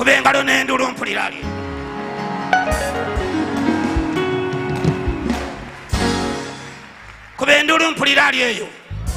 Kubengalo n'endulu mpulira ali. Kubendulu mpulira ali eyo.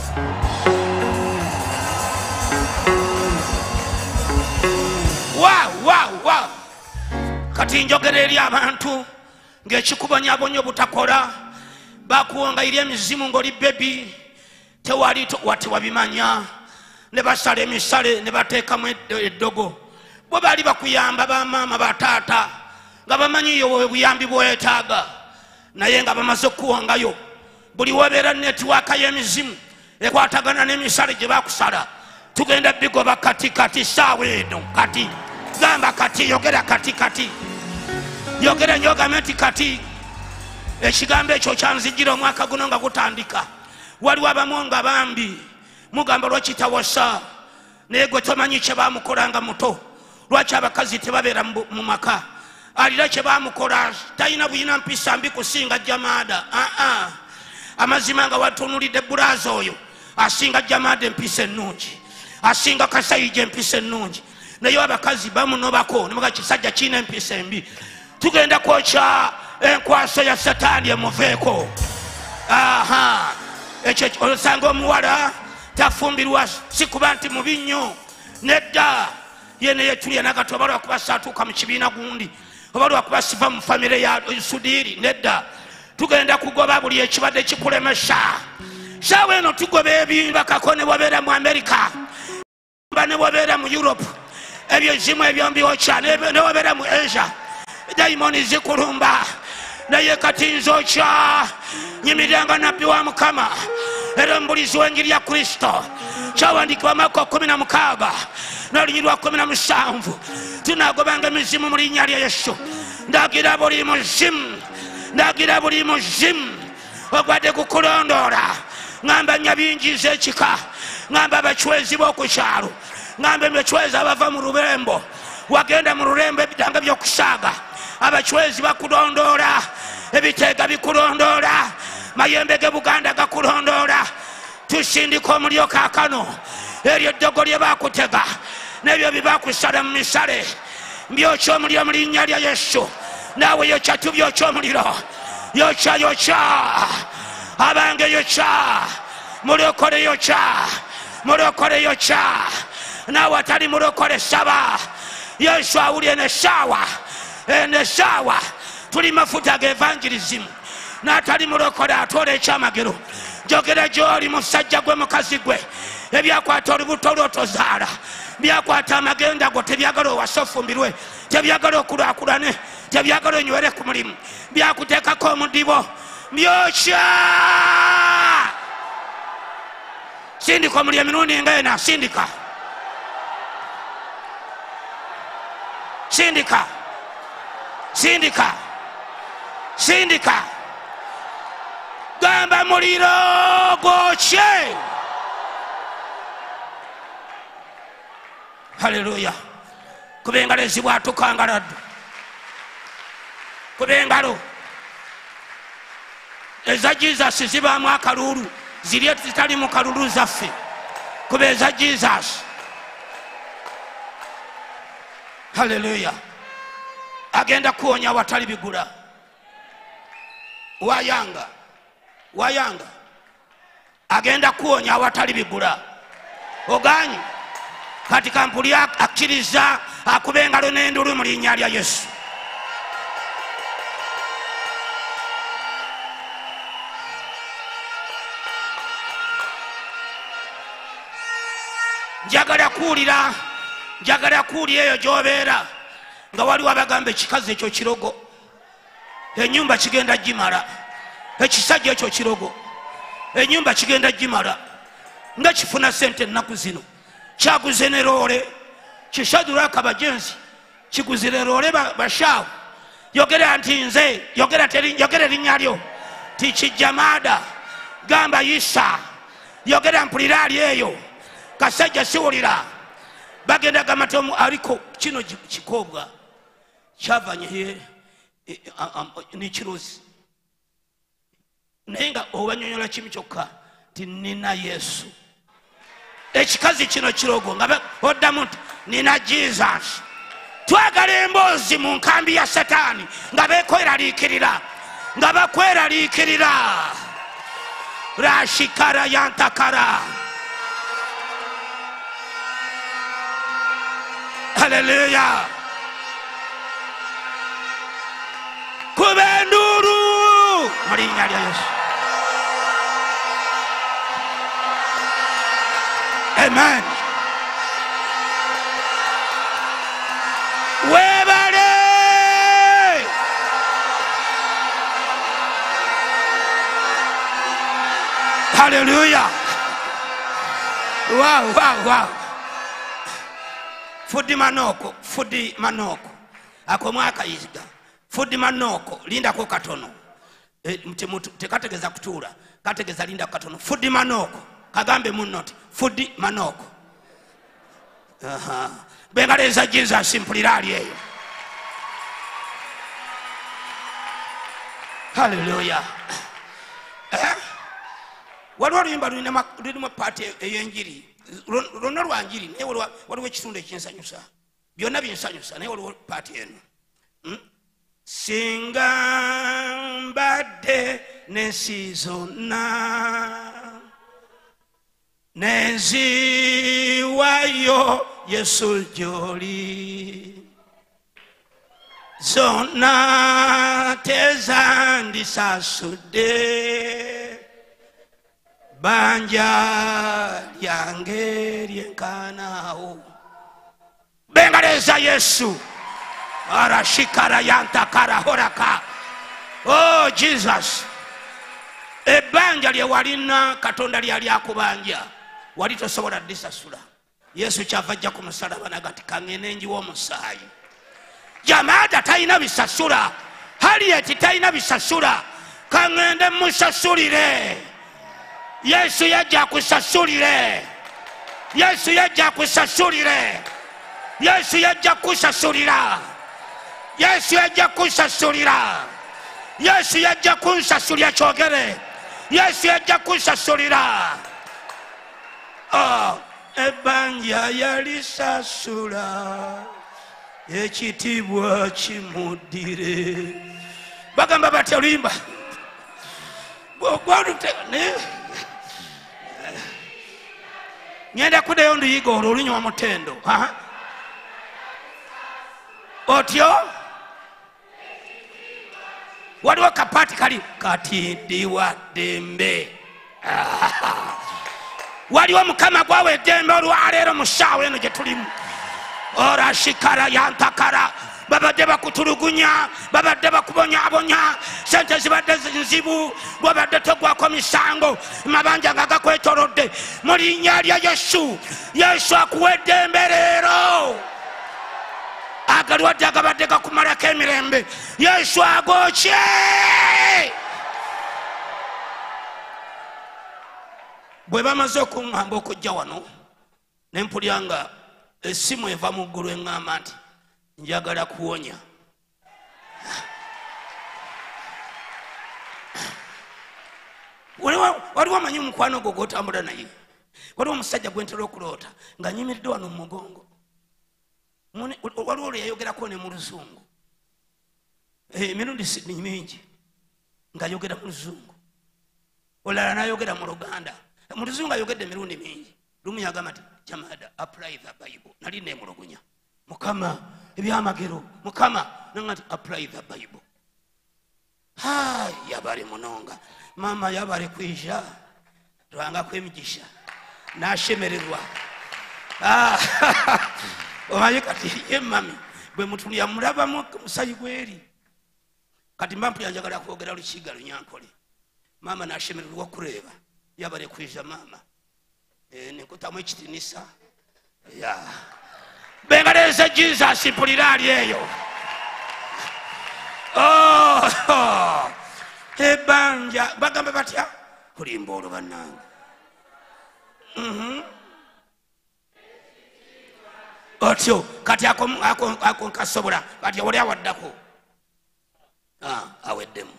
Wow. Kati njogera eri abantu ng'ekikubonyabonyo butakola bakuwonga eri emizimu ng'oli bebi tewali wati wabimanya ne basala emisale ne bateekamu eddogo bwe baali bakuyamba bamaama bataata nga bamanyiyo buyambi bwetaaga naye nga bamaze okukuwongayo buli wabeera netiwaaka y'emizimu ekwatagana n'emisale gye bakusala tugenda bigoba kati saawa eno kati gamba kati yogera kati yogera nyogame nti kati ekigambo ekyo kyanzijira omwaka guno nga gutandika waliwo abamu nga bambi mugamba lwaki tawasa naye gwe tomanyi kye bamukolanga muto lwaki abakazi tebabeera mu maka alira kye bamukola talina buyina mpisa mbi kusinga jamaada amazima nga watunulidde bulaaza oyo asinga jamaada empisa ennungi asinga kasayija empisa ennungi naye abakazi bamunobako nemuga kisajja kiina empisa embi tugenda kwokya enkwaso ya sataani emuveeko ekyo osanga omuwala tafumbirwa sikuba nti mubi nnyo nedda yene yetulya nagati oba lwakuba saatuuka mu kibiina gundi oba lwakuba siva mu famire ya sudiiri nedda tugenda kugoba buli ekibadde kikulemesa saawa eno tugoba ebimbakako ne wabeera mu Amerika ne wabeera mu Europe ebyo zimu ebyombyokya ne wabeera mu Asia dayimoni zikulumba naye kati nzokya nyimiranga nabbi wa Mukama era mbulizi w'enjiri ya Kristo kyawandikibwa Marko 16 n'olunyiriri lwa 17 tunagobanga emizimu mu linnya lya Yesu ndagira buli muzimu ogwadde kukulondoola ngamba nyabingiza ekika ngamba abacwezi b'oku kyalo ngamba abacwezi abava mu lubembo wagenda mu lulembo ebitanga by'okusaaga abacwezi bakulondoola ebiteega bikulondoola mayembe ge Buganda gakulondoola tusindika omulyo kaakano eryo eddogo lye bakutega n'ebyo bye bakusala mu misale byokya omulyo mu linnya lya Yesu naawe yokya tubyokya omuliro yokya abange yokya mulokole yokya naawe atali mulokole saba Yesu awulye nesaawa tuli mafuta ga evangelism n'atali mulokole atoola ekyamagero njogera gy'oli musajja gwe mukazi gwe ebyakwata olubuto lwotozaala byakwata amagenda go tebyagala owasa ofumbirwe tebyagala okulaakulane tebyagala onywere ku mulimu byakuteekako omudibo byokya sindika omuli emirundi nga ena sindika gamba muliro gwokye. Haleluya. Kubengalo ezibwatukangaladdu kubengalo eza Jesus zibaamu akalulu ziri zitali mu kalulu zaffe kuba eza Jesus. Haleluya. Agenda kuwonya watali bigula wayanga agenda kuwonya watali bigula oganyi kati kampuli akkiriza akubengalo n'endulu mu linnya lya Yesu. Njagala kuwulira eyo gy'obeera nga waliwo abagamba ekikazi ekyo kirogo enyumba kigenda gimala ekisajja ekyo kirogo enyumba kigenda gimala nga kifuna sente ennaku zino kyaguze ne loole kisadula akabajenzi kiguzire loole bashaawo yogera nti nze yogera erinnya lyo tikijjamaada gamba Isa yogera mpulira ali eyo kasajja siwulira bagenda gamatomu aliko kino kikobwa kyavanye ni kirozi naye nga obanyonyola kimu kyokka ti nina Yesu. Ekikazi kino kirogo nga oddamu nti nina Jesus twagala emboozi mu nkambi ya Sataani nga bekweraliikirira nga bakweraliikirira rashikara yantakara. Haleluya. Kuba nduuru mu linnya lya Yesu. Amen. Webale. Hallelujah. Wow. Fudi manoko. Ako mwaka yiga. Fudi manoko. Linda ko katono. Mtemutu tekategeza kutura. Kategeza linda ko katono. Fudi manoko. Kagambe munoti. Fudi manoko. Bengaleza Jesus simpulirali eyo. Hallelujah. Waliwo luyimba lulimu paati ey'enjiri lwonna lwa njiri naye waliwo ekitundu ekinsanyusa byonna binsanyusa naye waliwo paati eno singa mbadde n'ensi zonna n'enziwayo Yesu gy'oli zonna tezandisasudde banja lyange lyenkanaawo. Bengaleza Yesu arashikara yantakara horaka. Oh Jesus, ebanja lye walina Katonda lyali akubanja wali tosobola disasula. Yesu kyava ajja ku musalaba nagati kangene njiwa omusaayi. Jamaata talina bisasula, Harriet talina bisasula, kangende musasulire. Yesu yajja kusasulire. Yesu yajja kusasulire. Yesu yajja kusasulira. Yesu yajja kusasulira. Yesu yajja kunsasulira kyogere. Yesu yajja kusasulira. Ebanja yalisasula ekitibwa kimuddire. Bagamba batya oluyimba bwogwadute ngenda kuddayo nduyiga olwo olunywa mutendo otyo waliwo kapaati kali kati ndiwa ddembe. Waliwo Mukama gwawe eddembe olwaleero mu ssaawa eno gye tulimu. Orashikara yantakara. Babadde bakutulugunya, babadde bakubonyaabonya, sente zibadde nzibu, babadde togwako misango, mabanja nga gakwetoolodde. Mu linnya lya Yesu, Yesu akuwa eddembe leero. Agalwadde agabadde gakumalako emirembe, Yesu agokye. Bwe bamaze okuŋŋamba okujja wano ne mpulya nga essimu eva mu ggulu eŋŋamba nti njagala kuwonya. Waliwo amanyi omukwano gwo gw'otambula naye. Waliwo omusajja gwe ntera okuloota ng'anyimiridde wano mu mugongo. Waliwo olwo yayogerako ne mu Luzungu. Emirundi mingi ng'ayogera mu Luzungu. Olala n'ayogera mu Luganda. Mu Luzungu ayogedde emirundi mingi. Lumu yagamba nti Jamada apply the Bible. Nali neemulugunya. Mukama ebyamagero Mukama nanga nti apply the Bible. Yabale munonga. Mama yabale kwisha. Lwanga kwemigisha. Nashemererwa. Omaye kati ye mami bwe mutulu ya mulaba mu musayi gweri. Kati mbampu yanjagala kwogera Lukiga Lunyankole. Mama nashemererwa kureba. Yabale kwisha mama. Nekutamu ekitinisa. Bengaleza Jesus mpulirali eyo. Ebanja bagamba batya kulimba olwo bannange. Otyo kati ako nkasobola kati oli awaddako. Aweddemu.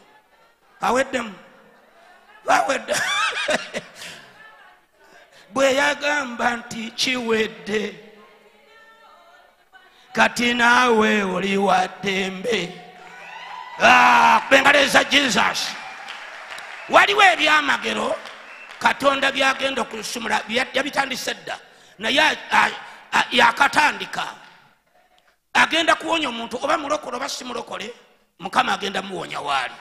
Bwe yagamba nti kiwedde kati naawe oli wa ddembe. Bengaleza Jesus. Waliwo ebyamagero Katonda byagenda okusumula yabitandise dda naye yakatandika. Agenda kuwonya omuntu oba mulokole oba si mulokole, Mukama agenda muwonya waali.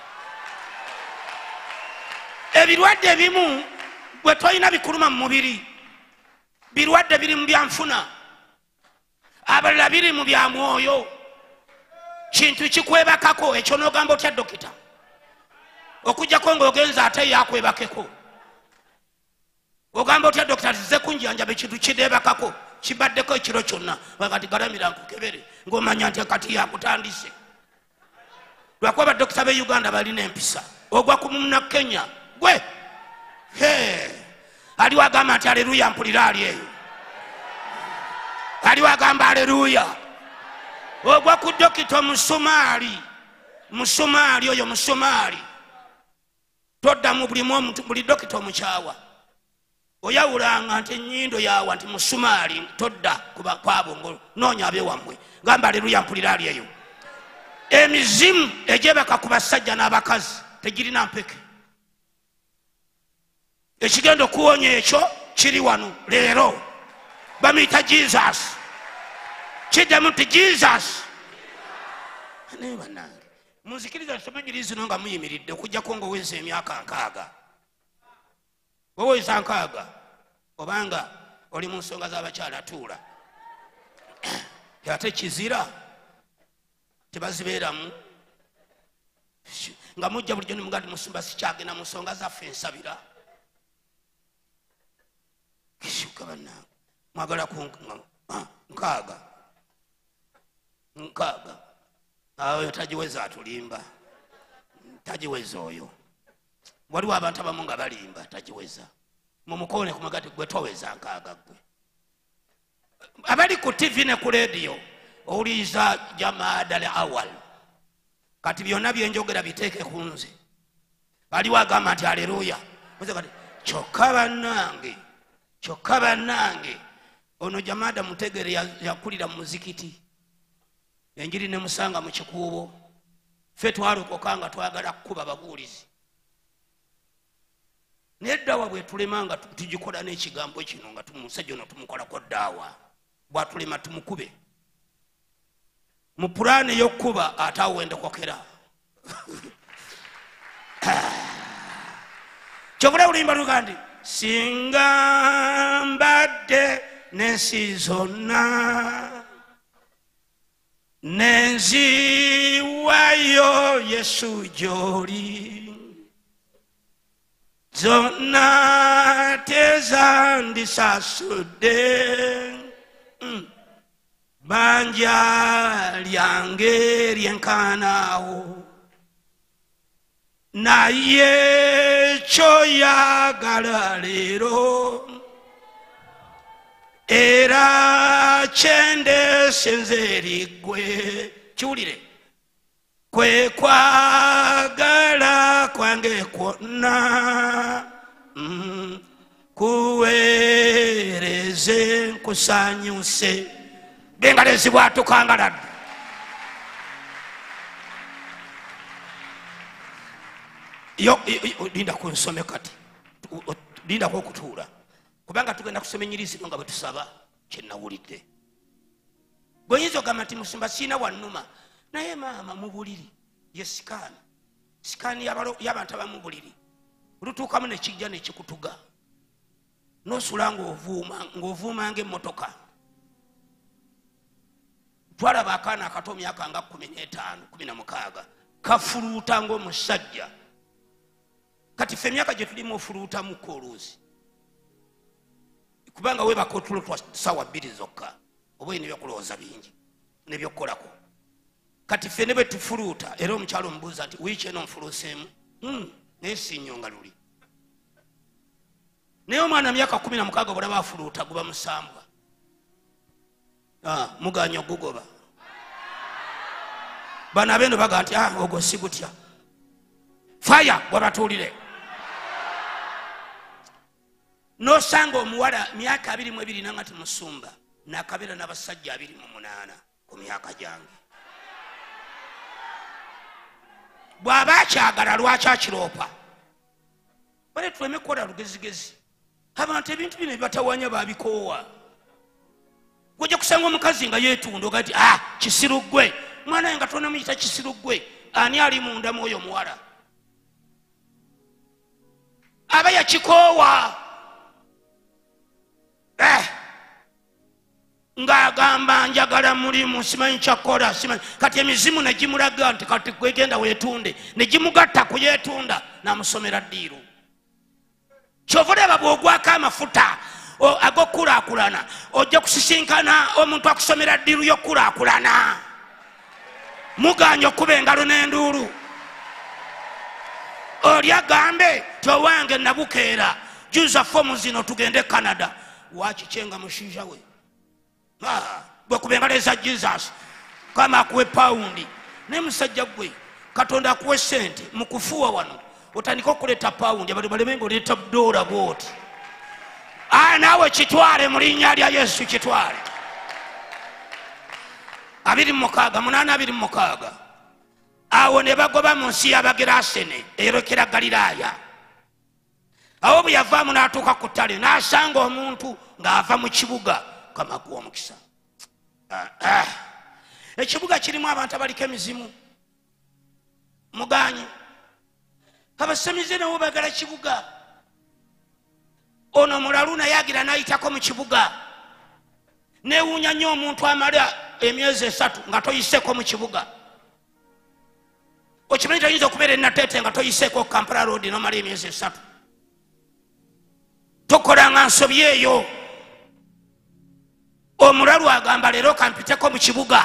Ebirwadde ebimu bwe tolina bikuluma mu mubiri, birwadde biri mu byanfuna, abalala biri mu bya mwoyo. Kintu kikwebakako ekyo n'ogamba otya dokita okujjako ng'ogenza ate yakwebakeko. Ogamba otya dokita zize kunjanjaba ekintu kideebakako kibaddeko ekiro kyonna wakati galamira nkukebere ng'omanya nti kati yakutandise. Lwakuba badokita b'e Uganda balina empisa. Ogwa ku Munnakenya gwe aliwo agamba nti aleluya mpulira ali eyo, aliwo agamba aleluya. Ogwa ku dokita Omusomaali, Musomaali oyo Musomaali toddamu buli dokita omukyawa. Oyawulanga nti ennyindo yawa nti Musomaali todda kwabo ng'onoonya abewammwe. Gamba aleluya mpulira ali eyo. Emizimu egyebaka ku basajja n'abakazi tegirina mpeke. Ekigenda okuwonya ekyo kiri wano leero, bamuyita Jesus. Kiddemu nti Jesus. Naye bannange munzikiriza tusome ennyiriri zino nga muyimiridde okuggyako ng'oweza emyaka 6. Woweza 6 obanga oli mu nsonga z'abakyala tuula. Ate kizira tebazibeeramu nga mujja bulijjo ne mugandi musumba sikyagenda mu nsonga zaffe ensabira. Kishuka bannange mwagala nkaaga awo tagiweza atulimba, tagiweza oyo. Waliwo abantu abamu nga balimba tagiweza. Mumukone ku magati gwe toweza 6 gwe. Abali ku TV ne ku radio owuliriza Jamaada al-Awwal. Kati byonna byenjogera biteeke ku nze. Aliwo agamba nti aleluya. Kyokka bannange ono Jamaada Mutegere yakulira mu muzikiti. Enjiri ne musanga mu kikuubo. Ffe twalokoka nga twagala kukuba babuulizi. Neddawa bwe tulemanga tugikola n'ekigambo kino nga tumusajja ono tumukolako ddaawa. Bwatulema tumukube. Mu pulaani ey'okkuba ate awo wendekokera. Kyovula olimba lugandi singa mbadde n'ensi zonna nenziwayo Yesu gy'oli, zonna tezandisasudde, banja lyange lyenkanaawo, naye kyoyagala leero era kyendese nze eri ggwe. Kiwulire, kwe kwagala kwange kwonna kuweereze nkusanyuse. Bengalezi bwatukangaladde. Linda kunsome kati, linda okutuula kubanga tugenda kusoma ennyiriri zino nga bwe tusaba kye nawulidde. Bw'oyinza ogamba nti musumba siina wannuma, naye maama mu buliri ye sikaani y'abantu abamu buliri olutuukamu ne kijja ne kikutuga n'osula ng'ovuuma ng'emmotoka. Twalaba akaana akato myaka nga 15 16 kafuluuta ng'omusajja. Kati ffe emyaka gye tulimu ofuluutamu kooluuzi kubanga webaka otulo twa ssaawa 2 zokka oba olina ebyokulowooza bingi n'ebyokukolako. Kati ffe ne bwe tufuluuta era omukyalo omubuuza nti wiiki eno nfuluuseemu naye sinyonga luli. Naye omwana myaka 16 bw'olaba afuluuta guba musambwa. Muganya ogugoba. Bano ab'eno baga nti ogwo si gutya. Faya wabatuulire. Nosanga omuwala myaka 22 nangati musumba n'akabeera n'abasajja 28 ku myaka gyange bw'aba akyagala lwaki akiroopa bale tuleme kukola lugezigezi abantu ebintu bino ebibatawanya babikoowa gojja kusanga omukazi nga yeetunda ogati kisiruggwe mwana we nga tonamuyita kisiruggwe ani ali munda mwoyo muwala aba yakikoowa ng'agamba njagala mulimu simanyi kyakola kati emizimu negimulaga nti kati kwegenda weetunde negimugatta kuyeetunda namusomera ddiiru kyova olaba bw'ogwako amafuta ag'okulaakulana ojja kusisinkana omuntu akusomera ddiiru y'okulaakulana muganya okuba engalo n'enduulu oli agambe towange nabukeera juza fomu zino tugende Canada wakikyenga mushiija we bwekuba engalo eza Jesus kama akuwe paundi naye musajja gwe Katonda akuwe sente mukufuwa wano otandika okuleeta paundi abantu balemenga oleeta dola bwoti naawe kitwale mu linnya lya Yesu kitwale 26 awo ne bagoba mu nsi y'Abagerasene eyolekera Galiraaya awo bwe yavaamu n'atuuka ku ttale n'asanga omuntu ng'ava mu kibuga kamakuwa omukisa ekibuga kirimu abantu abaliko emizimu muganyi abasamize nabo bagala kibuga ono mulalu naye agira n'ayitako mu kibuga neewuunya nnyo omuntu amala emyezi 3 nga toyiseko mu kibuga okimanyi toyinza okubeera enateete nga toyiseko Kampala road nomala emyezi 3 tokolanga nsobi eyo omulalu agamba leero kampiteko mu kibuga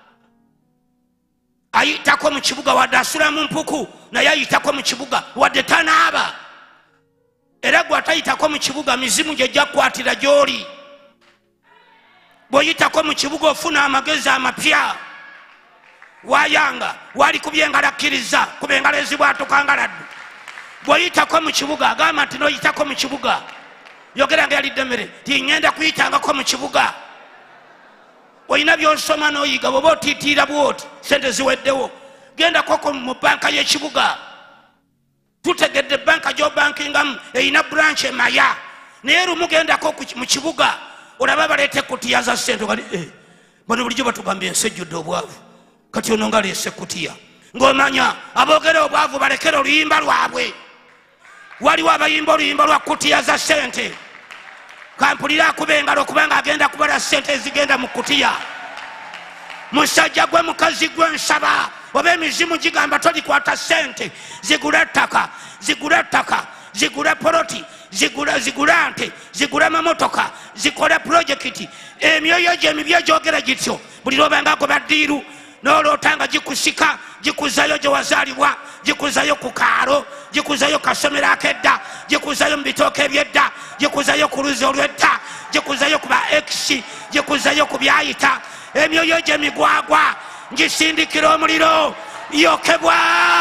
ayitako mu kibuga wadde asula mu mpuku naye ayitako mu kibuga wadde tanaaba era gwe atayitako mu kibuga mizimu gyejja kukwatira gy'oli bw'oyitako mu kibuga ofuna amagezi amapya wayanga wali kubyengalakkiriza kuba engalo ezibwatuka ngaladdu bw'oyitako mu kibuga agamba nti n'oyitako mu kibuga yogera nga yalidde mmere tiŋŋenda kuyitangako mu kibuga olina by'osoma n'oyiga bw'oba otiitiira bwoti sente ziweddewo gendako mu banka y'ekibuga tutegedde banka gy'obankingamu erina branch emaya naye lumu gendako mu kibuga olaba baleete kutiya za sente gali bano bulijjo batugambye ensi ejjudde obwavu kati ono nga leese kutiya ng'omanya aboogera obwavu balekere oluyimba lwabwe waliwo abayimba oluyimba lwa kutiya za sente kampulira akuba engalo kubanga agenda kubala sente ezigenda mu kutiya musajja gwe mukazi gwe nsaba oba emizimu gigamba tolikwata sente zigula ttaka zigula poloti zigula nte zigula mamotoka zikola projekiti emyoyo gye emibyo gyogera gityo buli lwobanga goba ddiiru n'olootanga gikusika gikuzayo gye wazaalibwa gikuzayo ku kaalo gikuzayo kasomero akedda gikuzayo mu bitooka ebyedda gikuzayo ku luzi olwedda gikuzayo ku ba x gikuzayo ku byayita emyoyo gye migwagwa ngisindikira omuliro yokebwa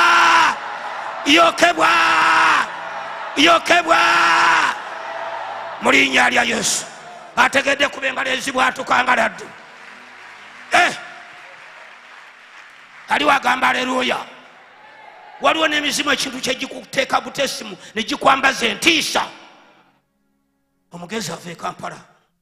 mu linnya lya Yesu ategedde kuba engalo ezibwatuka ngaladdu aliwo agamba aleluya waliwo n'emizimu ekintu kyegikuteeka butesimu negikwambaza entiisa omugezi ava e Kampala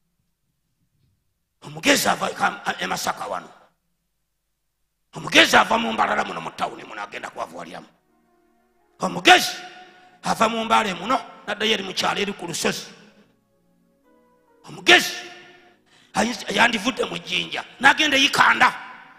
omugezi ava e Masaka wano omugezi ava mu Mbalala muno mu tawuni muno agenda kuwavuwaliramu omugezi ava mu Mbale muno naddayo eri mu kyalo eri ku lusozi omugezi yandivudde mu jjinja n'agenda eyikanda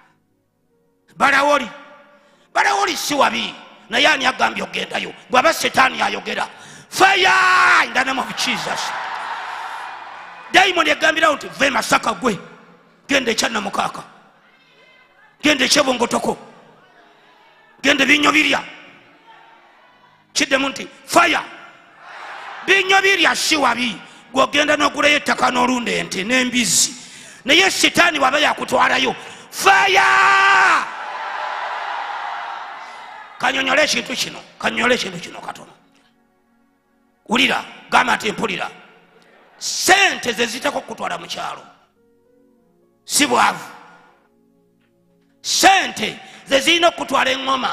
balawoli si wabi naye ani agambye ogendayo bw'aba setaani ayogera fire in the name of Jesus dayimoni egambirawo nti ve Masaka gwe genda ekyannamukaaka genda ekyebongotoko genda binyo birya kiddemu nti fire binyo birya si wabi gwogenda n'ogulayo ettaka n'olunda ente n'embizi naye setaani waba yakutwalayo fire kanyonyole ekintu kino katono wulira gamba nti mpulira sente ze zitako kutwala mu kyalo si bwavu sente ze zirina okutwala eŋŋoma.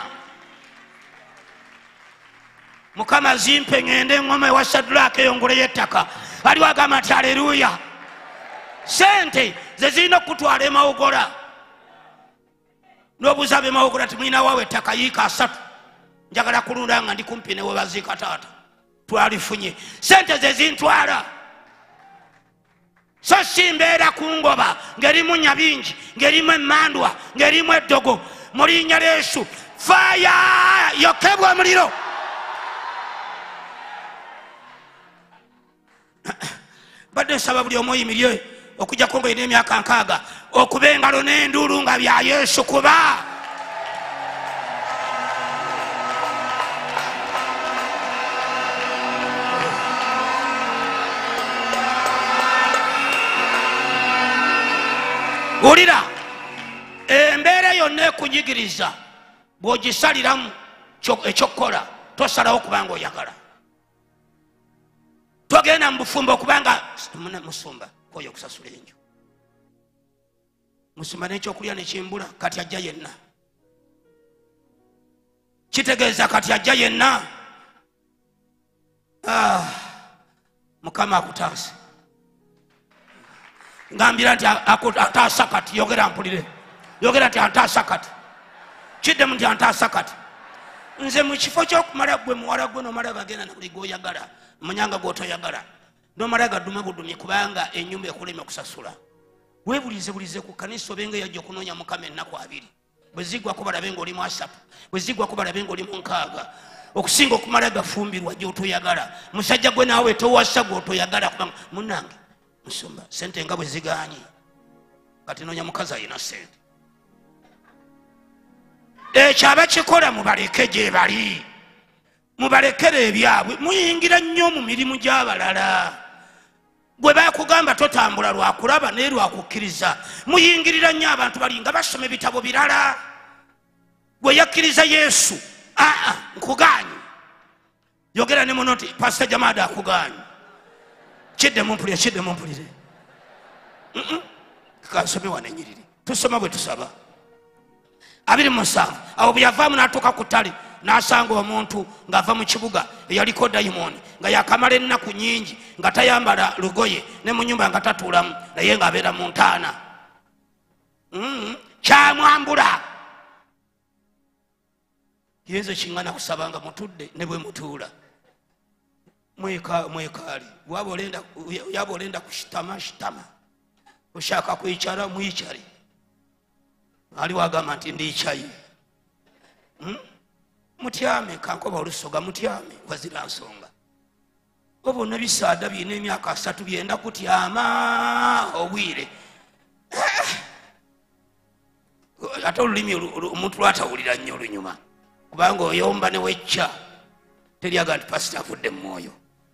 Mukama zimpe ŋŋende eŋŋoma ewa Shadraka eyongoleyo ettaka. Aliwo agamba nti aleluya. Sente ze zirina okutwala emawogora. N'obuuza ab'emawogora ti mulina waawe ettaka yiika 3 njagala kulunda nga ndi kumpi ne we baziika taata. Twalifunye. Sente ze zintwala. So si mbeera ku ngoba ng'erimu nyabingi, ng'erimu emmandwa, ng'erimu eddogo. Mu linnya lya Yesu, faya yokebwa omuliro. Badde nsaba buli omu oyimirye okujjako ng'olina emyaka 6 okuba engalo n'enduulu nga bya Yesu kuba. Ulira embeera yonna ekunyigiriza bw'ogisaliramu ekyokukola tosalawo kubanga oyagala. Togenda mu bufumbo okubanga musumba koyo okusasula enju. Musumba n'ekyokulya nekimbula kati ajja yenna. Kitegeeza kati ajja yenna. Mukama akutaase. Ngambira nti ataasa kati. Yogera mpulire. Yogera nti ataasa kati. Kiddemu nti ataasa kati. Nze mu kifo ky'okumala gwe muwala gwe n'omala gagenda na buli gw'oyagala. Manyanga gw'otoyagala. N'omala gaduma budumye kubanga ennyumba ekulema okusasula. Weebulize ku kanisa obenga yajja okunoonya Mukama ennaku 2. Bwe ziggwako balabe ng'olimu 3. Bwe ziggwako balabe ng'olimu 6. Okusinga okumala gafumbirwa gy'otoyagala. Musajja gwe naawe towasa gw'otoyagala kubanga munnange musumba sente nga bwe ziganye kati noonya mukazi alina sente. Ekyo abakikola mubaleke gye bali. Mubalekere ebyabwe. Muyingira nnyo mu mirimu gy'abalala. Gwe bakugamba totambula lwakulaba naye lwakukkiriza. Muyingirira nnyo abantu bali nga basoma ebitabo birala. Gwe yakkiriza Yesu. Nkuganye. Yogera ne muno nti Pastor Jamada akuganye. Kiddemu mpulire. Kansome wane nyiriri. Tusoma bwe tusaba. 27 awo bwe yavaamu n'atuuka ku ttale n'asanga omuntu ng'ava mu kibuga eyaliko dayimooni nga yakamala ennaku nnyingi nga tayambala lugoye ne mu nnyumba nga tatuulamu naye ng'abeera mu ntaana. Kyamwambula. Yenze kingana kusaba nga mutudde ne bwe mutuula. Mwekaali yaba olenda kushitama oshaka kwicara mwichari. Aliwo agamba nti ndiichayi. Mutyame kankoba olusoga mutyame wazira nsonga. Obo nebisaada birina emyaka 3 byenda kutyama obwire. Ate olulimi omuntu lwatawulira nnyo olunyuma kubanga oyomba ne wecca teryaga nti pasita avudde mu mwoyo.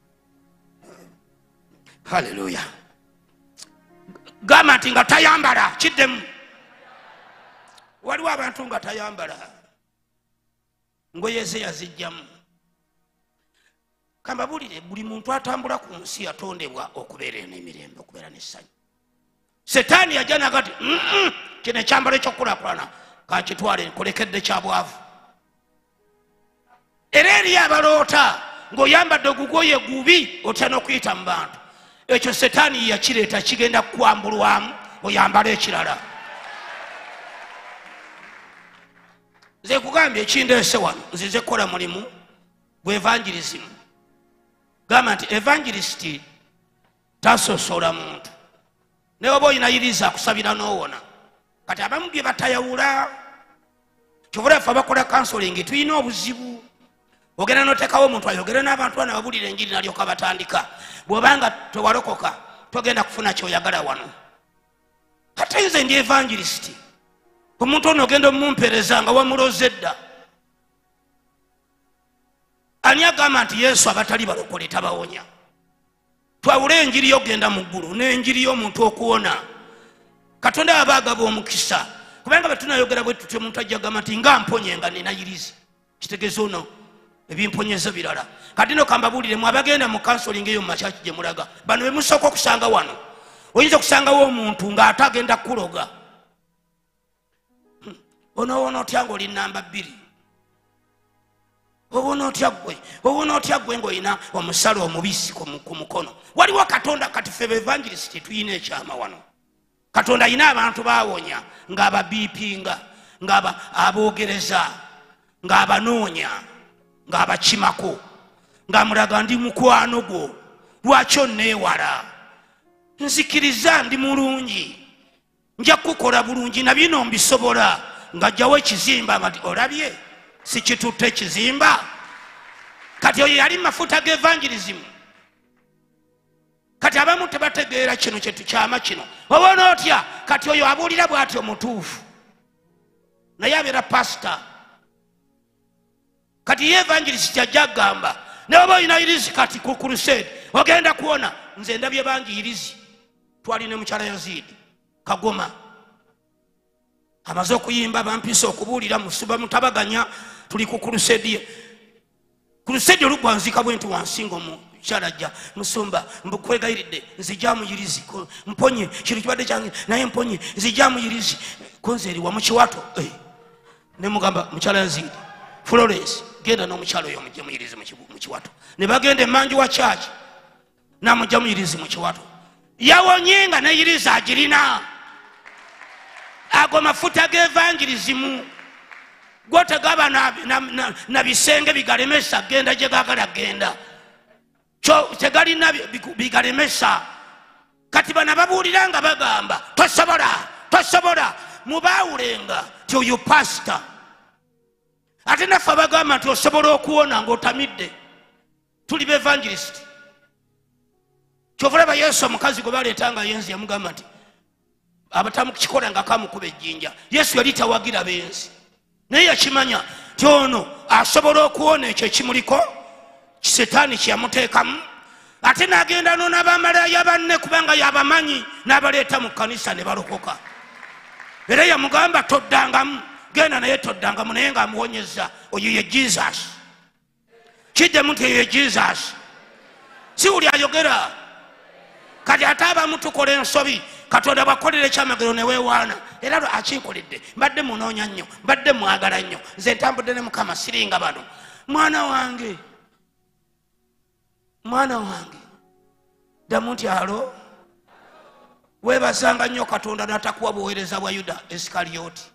Haleluya. Gamba nti nga tayambala kiddemu. Waliwo abantu nga tayambala ngoye ze yazijjamu. Kambabulire buli muntu atambula ku nsi yatondebwa okubeera n'emirembe okubeera n'essanyu. Setaani yajja nagati kino ekyambalo ekyokulaakulana kakitwale nkolekedde kyabwavu. Era eri abaloota ng'oyambadde ogugoye gubi otya n'okuyita mu bantu. Ekyo Setaani yakireeta kigenda kukwambulwamu oyambala ekirala. Nze kugambye ekindeese wano nzize kukola mulimu gwe evangelism. Gamba nti evangelisiti tasosola muntu. Ne oba oyinayiriza akusabira n'owona. Kati abamu bye batayawula. Kyovula ffe abakola counseling tulina obuzibu. Ogenda n'oteekawo omuntu ayogere n'abantu bano babulira enjiri n'alyoka batandika. Bw'obanga tewalokoka togenda kufuna kyoyagala wano. Kati nze ndi evangelisiti. Omuntu ono ogenda omumpereza nga wamuloze dda. Ani agamba nti Yesu abatali balokole tabawonya? Twawula enjiri yogenda mu ggulu n'enjiri y'omuntu okuwona. Katonda aba agaba omukisa. Kubanga bwe tunayogera bwe tutyo omuntu ajja agamba nti nga mponye nga ninayiriza. Kitegeeza ono ebimponyeza birala. Kati no kambabulire mu abagenda mu counseling eyo mu makyaki gye mulaga. Bano be musooka okusanga wano. Oyinza okusangawo omuntu ng'ate agenda kuloga. onowoona otya ng'oli namba 2 owoona otya gwe ng'olina omusale omubisi ku mukono waliwo katonda kati ffe bevangilisiti tuyina ekyama wano katonda ayina abantu bawonya ng'ababipinga ng'aboogereza ng'abanoonya ng'abakimako ng'amulaga ndi mukwano gwo lwaki onneewala nzikiriza ndi mulungi nja kukola bulungi nabino mbisobola ng'ajjawo ekizimba nga olabye sikitutte ekizimba kati oyo yali mafuta g'evangirizimu kati abamu tebategeera kino kyetukyama kino obona otya kati oyo abuulira bw'atyo mutuufu naye abeera pasita kati ye evangilisiti ajja kugamba naye oba olina irizi kati ku crusade ogenda kuwona nze ndabye bangi irizi twali ne mukyala Yazidi Kagoma amaze okuyimba bampisa okubuulira musuba mutabaganya tuli ku crusade olugwanzika bwentu wansinga omukyala ajja musumba mbukwegayiridde nzija muyirizi mponye kino kibadde kyange naye mponye nzija muyirizi konzeri wa mukiwato ne mugamba mukyala Yazidi Florence genda n'omukyalo oyo mujje muyirizi mu kiwato ne bagenda emanju wa kyaki namujja muyirizi mu kiwato yawonye nga neyirizi agirina ago mafuta g'evangirizimu gwotagaba na bisenge bigalemesa genda gye gaagala genda tegalina bigalemesa kati bana babuulira nga bagamba tosobola mubaawulenga ti oyo pasita ate naffe bagamba nti osobola okuwona ng'otamidde tuli bevangilisiti kyovulaba Yesu omukazi gwe baleetanga yenzi yamugamba nti abatamukikola nga kamukuba ejjinja Yesu yali tawagira benzi naye yakimanya ti ono asobola okuwona ekyo ekimuliko kisetaani kyeyamuteekamu ate n'agenda n'abamalaya banne kubanga yabamanyi n'abaleeta mu kkanisa ne balokoka era yamugamba toddangamu genda naye toddangamu naye ng'amuwonyeza oyo ye Jesus kiddemu nti ye Jesus si uli ayogera kati ate abamu tukola ensobi katonda bakolera ekyamagero ne weewaana era akinkoledde mbadde munoonya nnyo mbadde mwagala nnyo nze ntambudde ne Mukama siringa bano mwana wange ddamu nti alo weebazanga nnyo katonda n'atakuwa buweereza bwa Yuda Isikaliyoti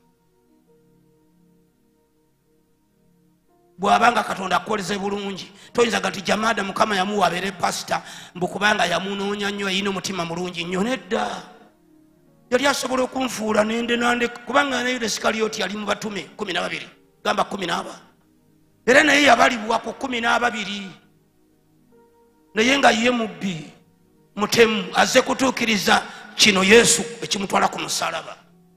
bw'abanga katonda akoleze bulungi toyinza gati jamaada Mukama yamuwa abeere pasita mbukubanga yamunoonya nnyo yina omutima mulungi nnyo nedda yali asobola okunfuula nende kubanga ne Yuda Isikaliyoti yali mu batume 12 gamba 14 era naye yabalibwa ku 12 naye nga ye mubbi mutemu azze kutuukiriza kino Yesu ekimutwala ku musalaba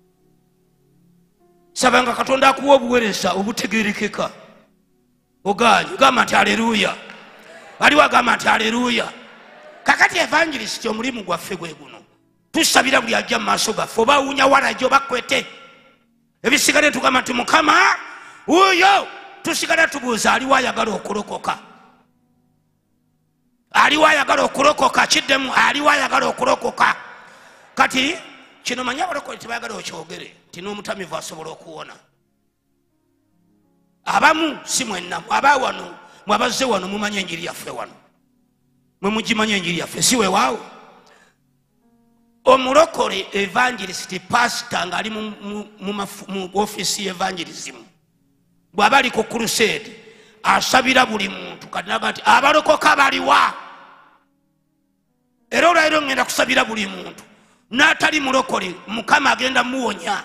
sabanga katonda akuwa obuweereza obutegeerekeka oganyi gamba nti aleluya aliwo agamba nti aleluya kakati evangilisiti omulimu gwaffe gwe guno tusabira buli ajja mu maaso gaffe oba wunya walajo bakwete ebisigale tugamba nti Mukama wuyo tusigala tubuuza aliwo ayagala okulokoka kiddemu aliwo ayagala okulokoka kati kino manya abalokole tebayagala okyogere ti n'omutamivu asobola okuwona abamu si mwenna abawano mwabazze wano mumanye enjiri yaffe wano mwe mugimanye enjiri yaffe si weewaawo omulokole evangilisiti pasita ng'ali mu ofiisi y'evangirizimu bw'aba ali ku crusade asabira buli muntu kati naga nti abalokoka baliwa era olwaliro ngenda kusabira buli muntu n'atali mulokole Mukama agenda muwonya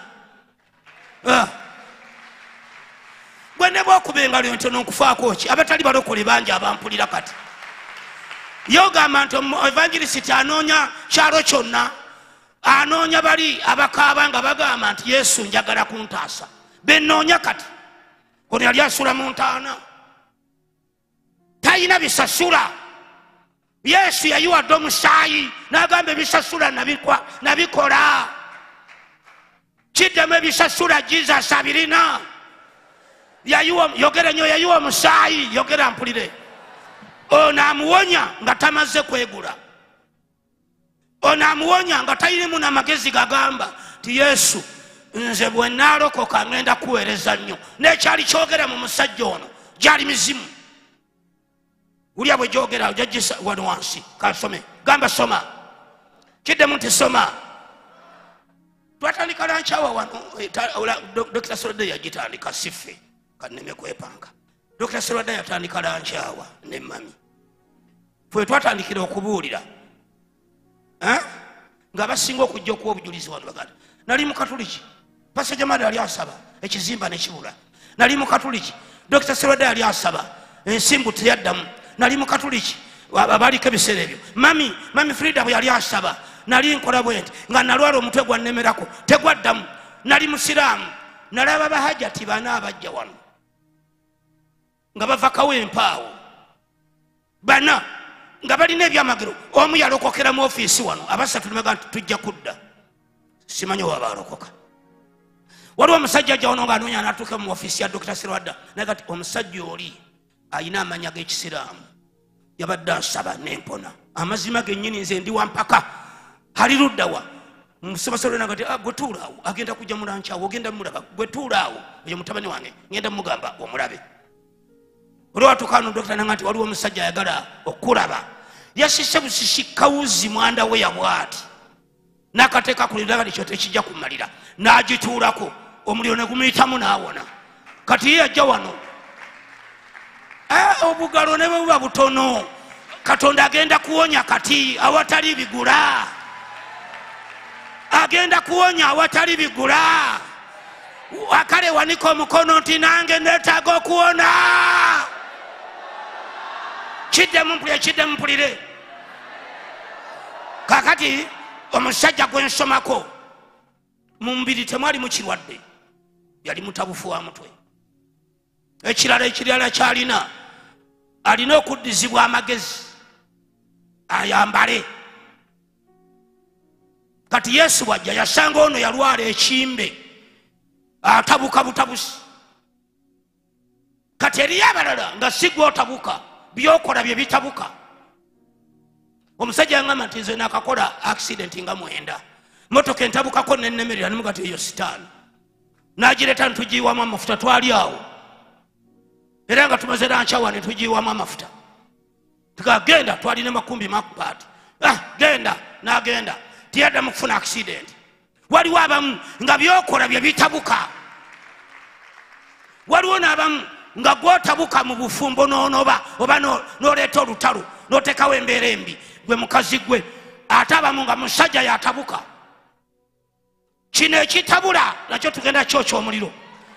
gwe ne bw'okuba engalo entono nkufaako ki abatali balokole bangi abampulira kati yogamba nti evangilisiti anoonya kyalo kyonna anoonya bali abakaaba nga bagamba nti Yesu njagala kuntaasa bennoonya kati ono yali asula mu ntaana talina bisasula Yesu yayiwadde omusaayi n'agamba ebisasula nabikola kiddemu ebisasula Jesus abirina yogera nnyo yayiwa omusaayi yogera mpulire ono amuwonya nga tamaze kwegula ono amuwonya nga talirimu n'amagezi gagamba ti Yesu nze bwe nnaalokoka ngenda kuweereza nnyo. N'ekyali kyogera mu musajja ono gyali mizimu. Ulya bwe gyogera ojagisa wano wansi. Kasome gamba soma. Kiddemu nti soma. Twatandika lankyawa wano. Dr. Solomon yagitandika sife kanneme kwepanga. Dr. Solomon yatandika lankyawa ne mami. Fwe twatandikira okubuulira nga basinga okujja okuwa obujulizi wano baganda. Nali mu Katuliki Pastor Jamali yali asaba ekizimba ne kibula. Nali mu Katuliki Dr. Solomon yali asaba ensimbu teyaddamu. Nali mu Katuliki abaliko ebiseera ebyo. Mami Frida bwe yali asaba nali nkola bwenti nga nalwala omutwe gwannemerako tegwaddamu. Nali musiraamu nalaba bahajjati bana abajja wano nga bava kawempaawo bana nga balina ebyamagero. Omu yalokokera mu ofiisi wano abasatu nibaga tujja kudda. Simanyi wabalokoka. Waliwo omusajja ajja wano ng'anoonya n'atuuka mu ofiisi ya Dr. Sirwadda naye kati omusajja oli ayina amanya g'ekisiraamu yabadde asaba n'empona. Amazima gennyini nze ndi wampaka ali luddawa. Musabasolo nagati gwe tuulaawo agenda kujja mulankyawo ogenda mulaba gwe tuulaawo oyo mutabani wange ngenda mugamba omulabe. Olwatukaano Dr. Nangati waliwo omusajja ayagala okulaba yasise busisi kawuzi mwanda we yabwati n'akateeka kulira kati kyo tekijja kumalira n'agituulako omuliro ne gumuyitamu n'awona. Kati ye yajja wano obugalo ne bwe buba butono Katonda agenda kuwonya kati awatali bigula. Agenda kuwonya awatali bigula. Akale wanika omukono nti nange neetaaga okuwona. Kiddemu mpulire. Kakati omusajja gwe nsomako mu mubiri temwali mu kirwadde yali mutabufu wa mutwe. Ekirala kyalina alina okuddizibwa amagezi ayambale. Kati Yesu bwajja yasanga ono yalwala ekimbe atabuka butabusi. Kati eriyo abalala nga si gwe otabuka byokola bye bitabuka. Omusajja yangamba nti nze nakakola accident nga 9 motoka entabukako nennemerera nemugati eyo sitaani n'agireeta nitugiyiwamu amafuta twali awo era nga tumaze lankyawa ne tugiyiwamu amafuta tukagenda twalina makumbi makupaati genda n'agenda tiyaddamu kufuna accident. Waliwo abamu nga byokola bye bitabuka. Waliwo n'abamu nga gwotabuka mu bufumbo n'onoba oba n'oleeta olutalo n'oteekawo embeera embi gwe mukazi gwe ate abamu nga musajja yatabuka. Kino ekitabula nakyo tugenda kyokya omuliro.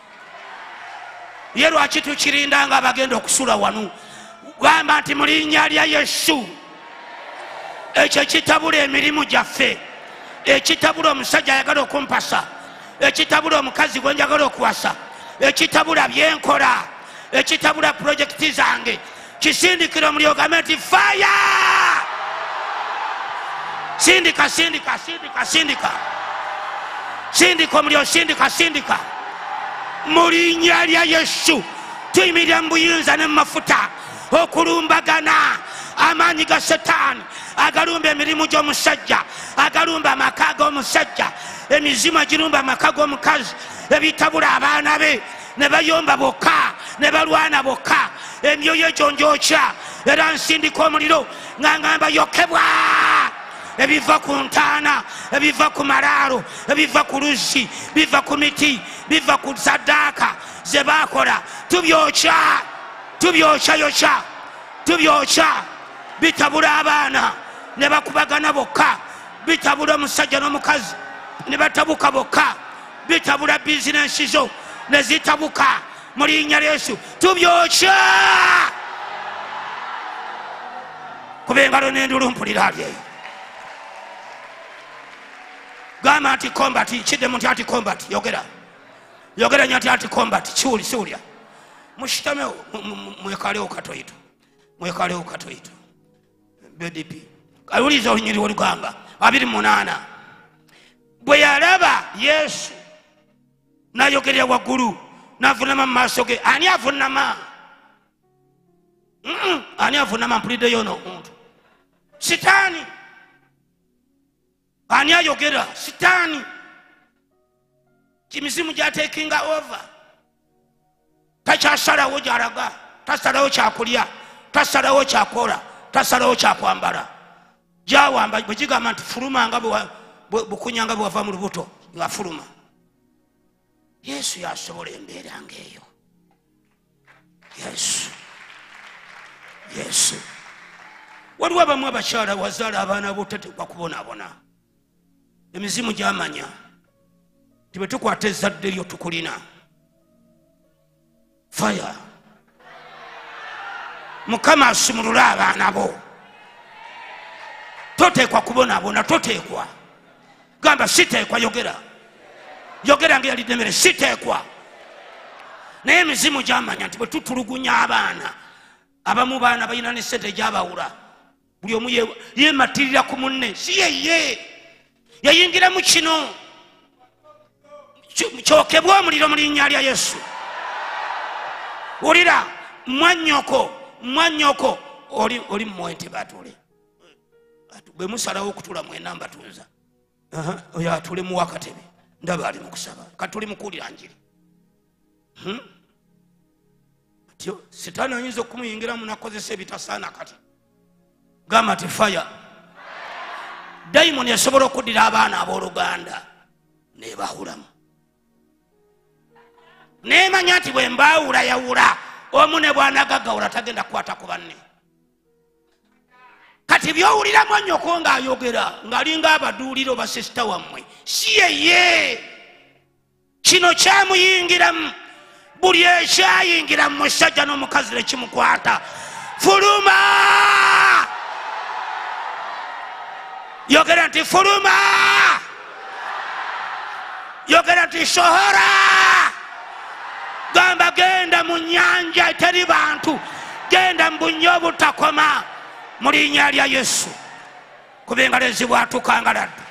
Ye lwaki tukirinda nga bagenda okusula wano gamba nti mu linnya lya Yesu ekyo kitabula emirimu gyaffe. Ekitabula omusajja ayagala okumpasa. Ekitabula omukazi gwe njagala okuwasa. Ekitabula byenkola. Ekitabula projekiti zange. Kisindikira omuliro gambe nti fire. Sindika. Sindika omuliro sindika. Mu linnya lya Yesu tuyimirira mu buyinza ne mu mafuta okulumbagana amaanyi ga Setaani agalumba emirimu gy'omusajja, agalumba amaka g'omusajja, emizimu egirumba amaka g'omukazi, ebitabula abaana be ne bayomba bokka ne balwana bokka. Emyoyo egyo ngyokya era nsindika omuliro nga ngamba yokebwa. Ebiva ku ntaana, ebiva ku malaalo, ebiva ku luzzi, biva ku miti, biva ku saddaaka ze baakola tubyokya bitabula abaana ne bakubagana bokka. Bitabula omusajja n'omukazi ne batabuka bokka. Bitabula bizinensi zo ne zitabuka mu linnya lya Yesu tubyokya. Kuba engalo n'endulu mpulira alyeyo. Gamba nti combat kiddemu nti ati combat yogera nyati ati combat siwulya. Mushitamewo mwekalewo katoito BDP awuliza olunyiri olugamba 28 bwe yalaba Yesu nayogerera waggulu navunama mu maaso ge. Ani avunama mpuliddeyo n'omuntu Sitaani. Ani ayogera? Sitaani. kimizimu gyatekinga over takyasalawo gyalaga tasalawo kyakulya tasalawo kyakola tasalawo kyakwambala gyawamba bwe kigamba nti fuluma nga bukunya nga bwava mu lubuto ngafuluma. Yesu yasobola embeera ng'eyo. Yesu waliwo abamu abakyala wazaala abaana botatekwa kubonaabona emizimu gyamanya ti bwe tukwata ezzadde lyo tukulina fire. Mukama asumulula abaana bo. Toteekwa kubonaabona, toteekwa gamba siteekwa, yogera ng'eyalidde emmere, siteekwa. Naye emizimu gyamanya nti bwe tutulugunya abaana, abamu baana balina ne ssente gyabawula, buli omu yeematirira ku munne, si yeye yayingira mu kino. Kyokebwa omuliro mu linnya lya Yesu. Wulira mwannyoko oli mumwente batule bwe musalawo okutula mwena mbatuuza oyo atule muwa akatebe ndaba ali mukusaba katuli mukuulira njiri atyo sitaani ayinza okumuyingiramu nakozesa ebitasaana kati gamba ti faya. Dayimoni esobola okuddira abaana abooluganda nebawulamu nemanya nti bwe mbawula yawula omu ne bwanagagawula tagenda kukwata ku banne. Kati byowulira mwannyoko ng'ayogera ng'alinga abaduuliro basisita wammwe, si yeye. Kino kyamuyingiramu, buli ekyayingira mu musajja n'omukazi ne kimukwata. Fuluma! Yogera nti fuluma! Yogera nti sohora! Gamba genda mu nnyanja eteri bantu, genda mu bunnya obutakoma mu linnya lya Yesu, kuba engalo ezibwatuka laddu.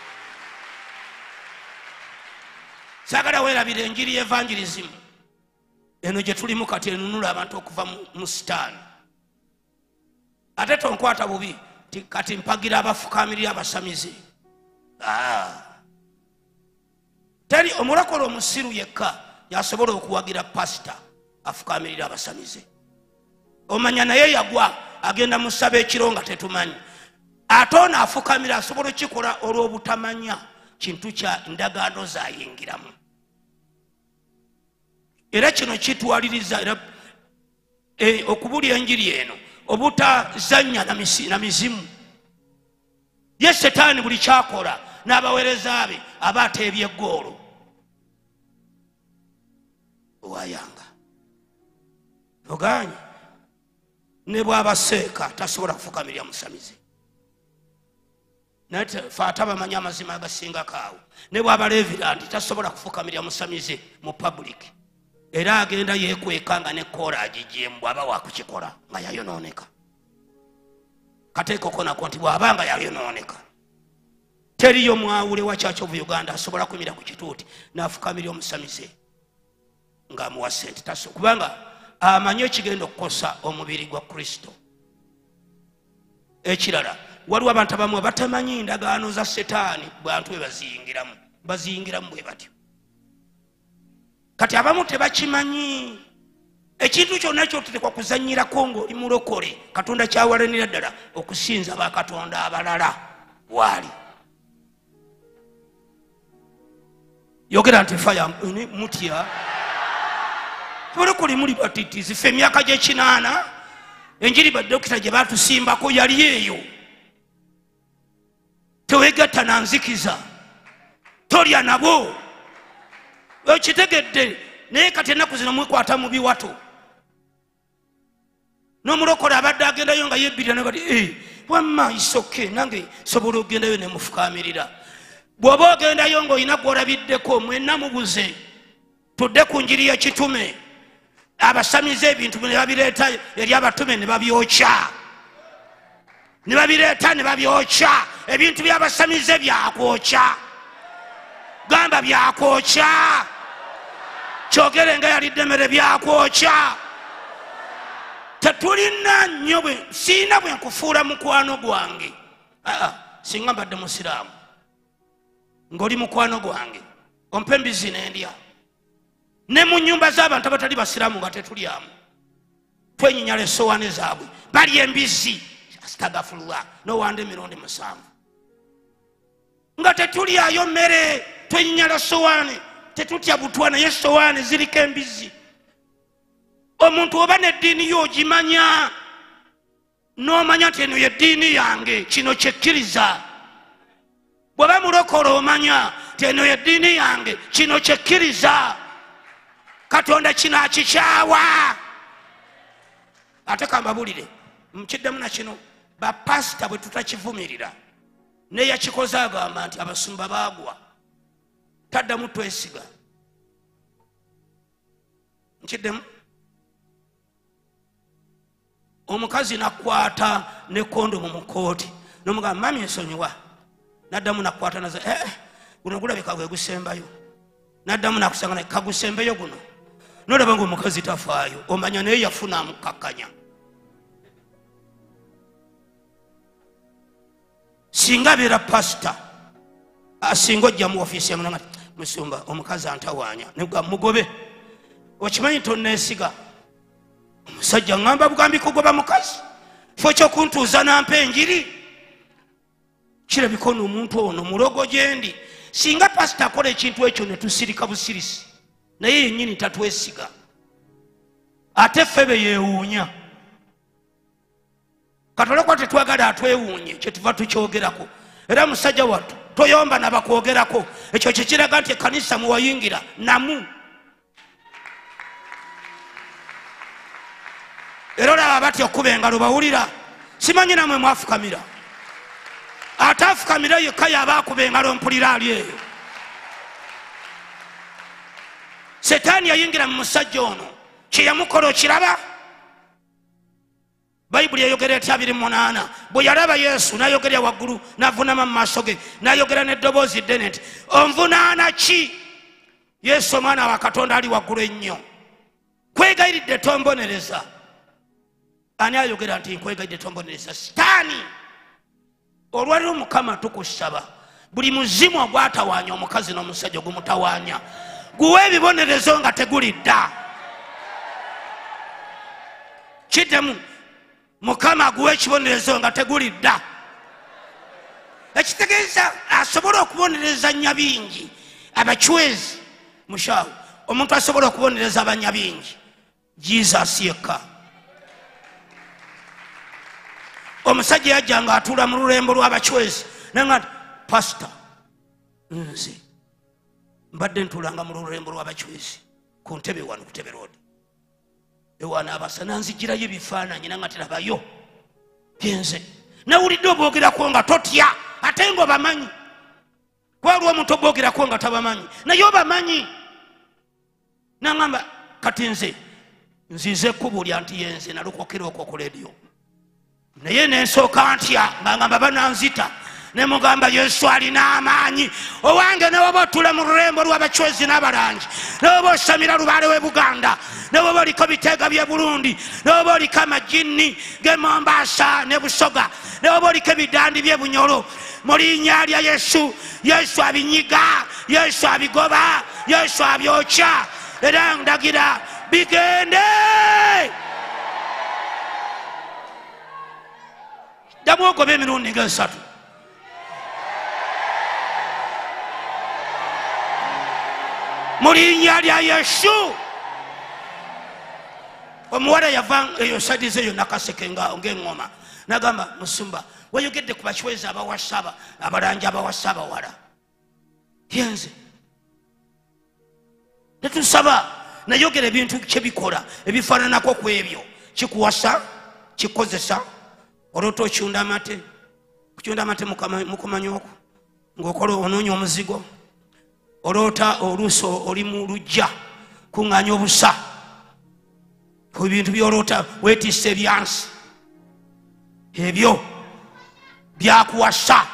Saagala weerabira enjiri y'evangirizimu eno gye tulimu kati enunula abantu okuva mu sitaani. Ate tonkwata bubi kati mpagira abafukaamirira abasamize. Teri omulokole omusiru yekka yasobola okuwagira pasita afukaamirira abasamize. Omanya naye yagwa agenda musaba ekiro nga tetumanyi. Ate ono afukamira asobola okikola olw'obutamanya kintu kya ndagaano zayingiramu. Era kino kitwaliriza era okubulya enjiri eno obutazanya na mizimu. Ye setaani buli kyakola n'abaweereza be aba ateebye eggoolo. Wayanga oganye ne bw'abaseeka tasobola kufukamirya musamize. Naye fe ate abamanyi amazima agasingako awo. Ne bw'abalevirandi tasobola kufukamirya musamize mu public. Era agenda yeekweka nga ne koola agigyemu bw'aba wakukikola nga yayonooneka. Kateekoko nako nti bw'aba nga yayonooneka. Teriyo mwawule wa Church of Uganda asobola kumira ku kituuti n'afukamirya omusamize ng'amuwa ssente taso kubanga amanye ekigenda okukosa omubiri gwa Kristo. Ekirala waliwo abantu abamu abatamanyi ndagaano za setaani bantu bwe baziyingiramu bwe batyo. Kati abamu tebakimanyi ekintu kyonna kyoteekwa kuzannyirako ng'oli mulokole Katonda kyawalanira ddala okusinza bakatonda abalala waali. Yogera nti faya mutya tulokole muli batitizi. Ffe emyaka gy'ekinaana enjiri badokita gye batusimbako yali eyo. Tewegatta na nzikiza, tolya nabo. Okitegedde naye kati ennaku zino mwekwata mu biwato. N'omulokole abadde agendayo nga yebbirira nagati wamma isoke nange sobola ogendayo ne mufukaamirira. Bw'oba ogendayo ng'olina gw'olabiddeko mwenna mubuze. Tudde ku njiri y'ekitume. Abasamize ebintu ne babireeta eri abatume ne babyokya. Ne babireeta ne babyokya. Ebintu by'abasamize byakwokya. Gamba byakwokya. Kyogere nga yalidde emmere byakwokya. Tetulina nnyo siina bwe nkufuula mukwano gwange. Singa mbadde musiraamu ng'oli mukwano gwange ompe embizi n'endya. Ne mu nnyumba z'abantu abatali basiraamu nga tetulyamu twenyinyala essowaane zaabwe balya embizi astagafullah nowanda emirundi 7 nga tetulyayo mmere twenyinyala ssowaane tetutya butwa naye essowaane ziriko embizi. Omuntu oba n'eddiini yo ogimanya n'omanya nti eno y'eddiini yange kino kyekkiriza. Bw'oba mulokole omanya nti eno y'eddiini yange kino kyekkiriza. Katonda kino akikyawa. Ate kambabulire mukiddemu na kino bapasita bwe tutakivumirira neyakikoze agamba nti abasumba baagwa taddamu twesiga. Nkiddemu omukazi nakwata ne kondomu mu kooti n'omugamba mami nsonyiwa naddamu nakwata naza guno gulabika gwe gusembayo naddamu nakusanga kagusembeyo guno nolaba ng'omukazi tafaayo omanya naye yafuna amukakkanya. Singa abeera pasita asinga ojja mu ofiisi yamunanga musumba omukazi antawaanya negwa mugobe okimanyi tonneesiga. Omusajja ngamba bugambi kugoba mukazi fo kyokuntuuza nampa enjiri kirabika ono omuntu ono mulogo gyendi. Singa pasita akola ekintu ekyo ne tusirika busirisi naye yennyini tatwesiga ate ffebe yeewuunya. Katolekwa tetwagala atwewuunye kyetuva tukyogerako era musajja wattu toyomba nabakwogerako ekyo kyekiraga nti ekkanisa muwayingira namu. Era olaba batya okkuba engalo bawulira simanyi namwe mwafukamira. Ate afukamira yekka yaba akuba engalo mpulira ali eyo. Setaani yayingira mu musajja ono kyeyamukola okiraba. Bayibuli eyogera etya 28 bwe yalaba Yesu n'ayogerera waggulu n'avuunama mu maaso ge n'ayogera n'eddoboozi ddene nti onvunaana ki? Yesu omwana wa Katonda ali waggulu ennyo kwegayiridde tombonereza. Ani ayogera nti nkwegayiridde tombonereza? Sitaani. Olwaliro Mukama tukusaba buli muzimu ogwatawaanya omukazi n'omusajja ogumutawaanya guwe ebibonerezo nga tegulidda. Kiddemu Mukama guwe ekibonerezo nga tegulidda. Ekitegeeza asobola okubonereza nnyabingi abachwezi mushawo omuntu asobola okubonereza abanyabingi Jesus yekka. Omusajja yajjanga atuula mu lulembo lw'abachwezi nanga pastor nze mbadde ntuulanga mu lulembo lw'abachwezi ku ntebe wano ku Ntebe Road ewana abasana nzigirayo ebifaananyi nanga terabayo byenze nawulidde obwogerako nga totya ate nga obamanyi. Waliwo omuntu obwogerako nga tabamanyi naye obamanyi. Nangamba kati nze nzize kubulya nti yenze nalukokera okwo ku leediyo naye nensooka ntya nga ngamba bananzita ne mugamba Yesu alina amaanyi. Owange ne woba otula mu lulembo lw'abachwezi n'abalangi ne woba osamira Lubaale w'e Buganda ne woba oliko Biteega by'e Burundi ne woba oliko amajinni g'e Mombasa ne Busoga ne woba oliko ebidandi by'e Bunyoro mu linnya lya Yesu. Yesu abinyiga, Yesu abigoba, Yesu abyokya era ndagira bigende. Ddamu ogoba emirundi nga 3. Mu linnya lya Yesu. Omuwala yava eyo sadize eyo nakaseke ng'eŋŋoma nagamba musumba wayogedde ku bachwezi abawasa abalangi abawasa abawala yenze tetusaba nayogera ebintu kyebikola ebifaananako ku ebyo kikuwasa kikozesa olwota okyunda amate kukyunda amate mukumanya okwo ng'okola onoonya omuzigo olwota oluuso oli mu lujja kuŋŋaanya obusa ku bintu byolwota weetisse ebyansi ebyo byakuwasa.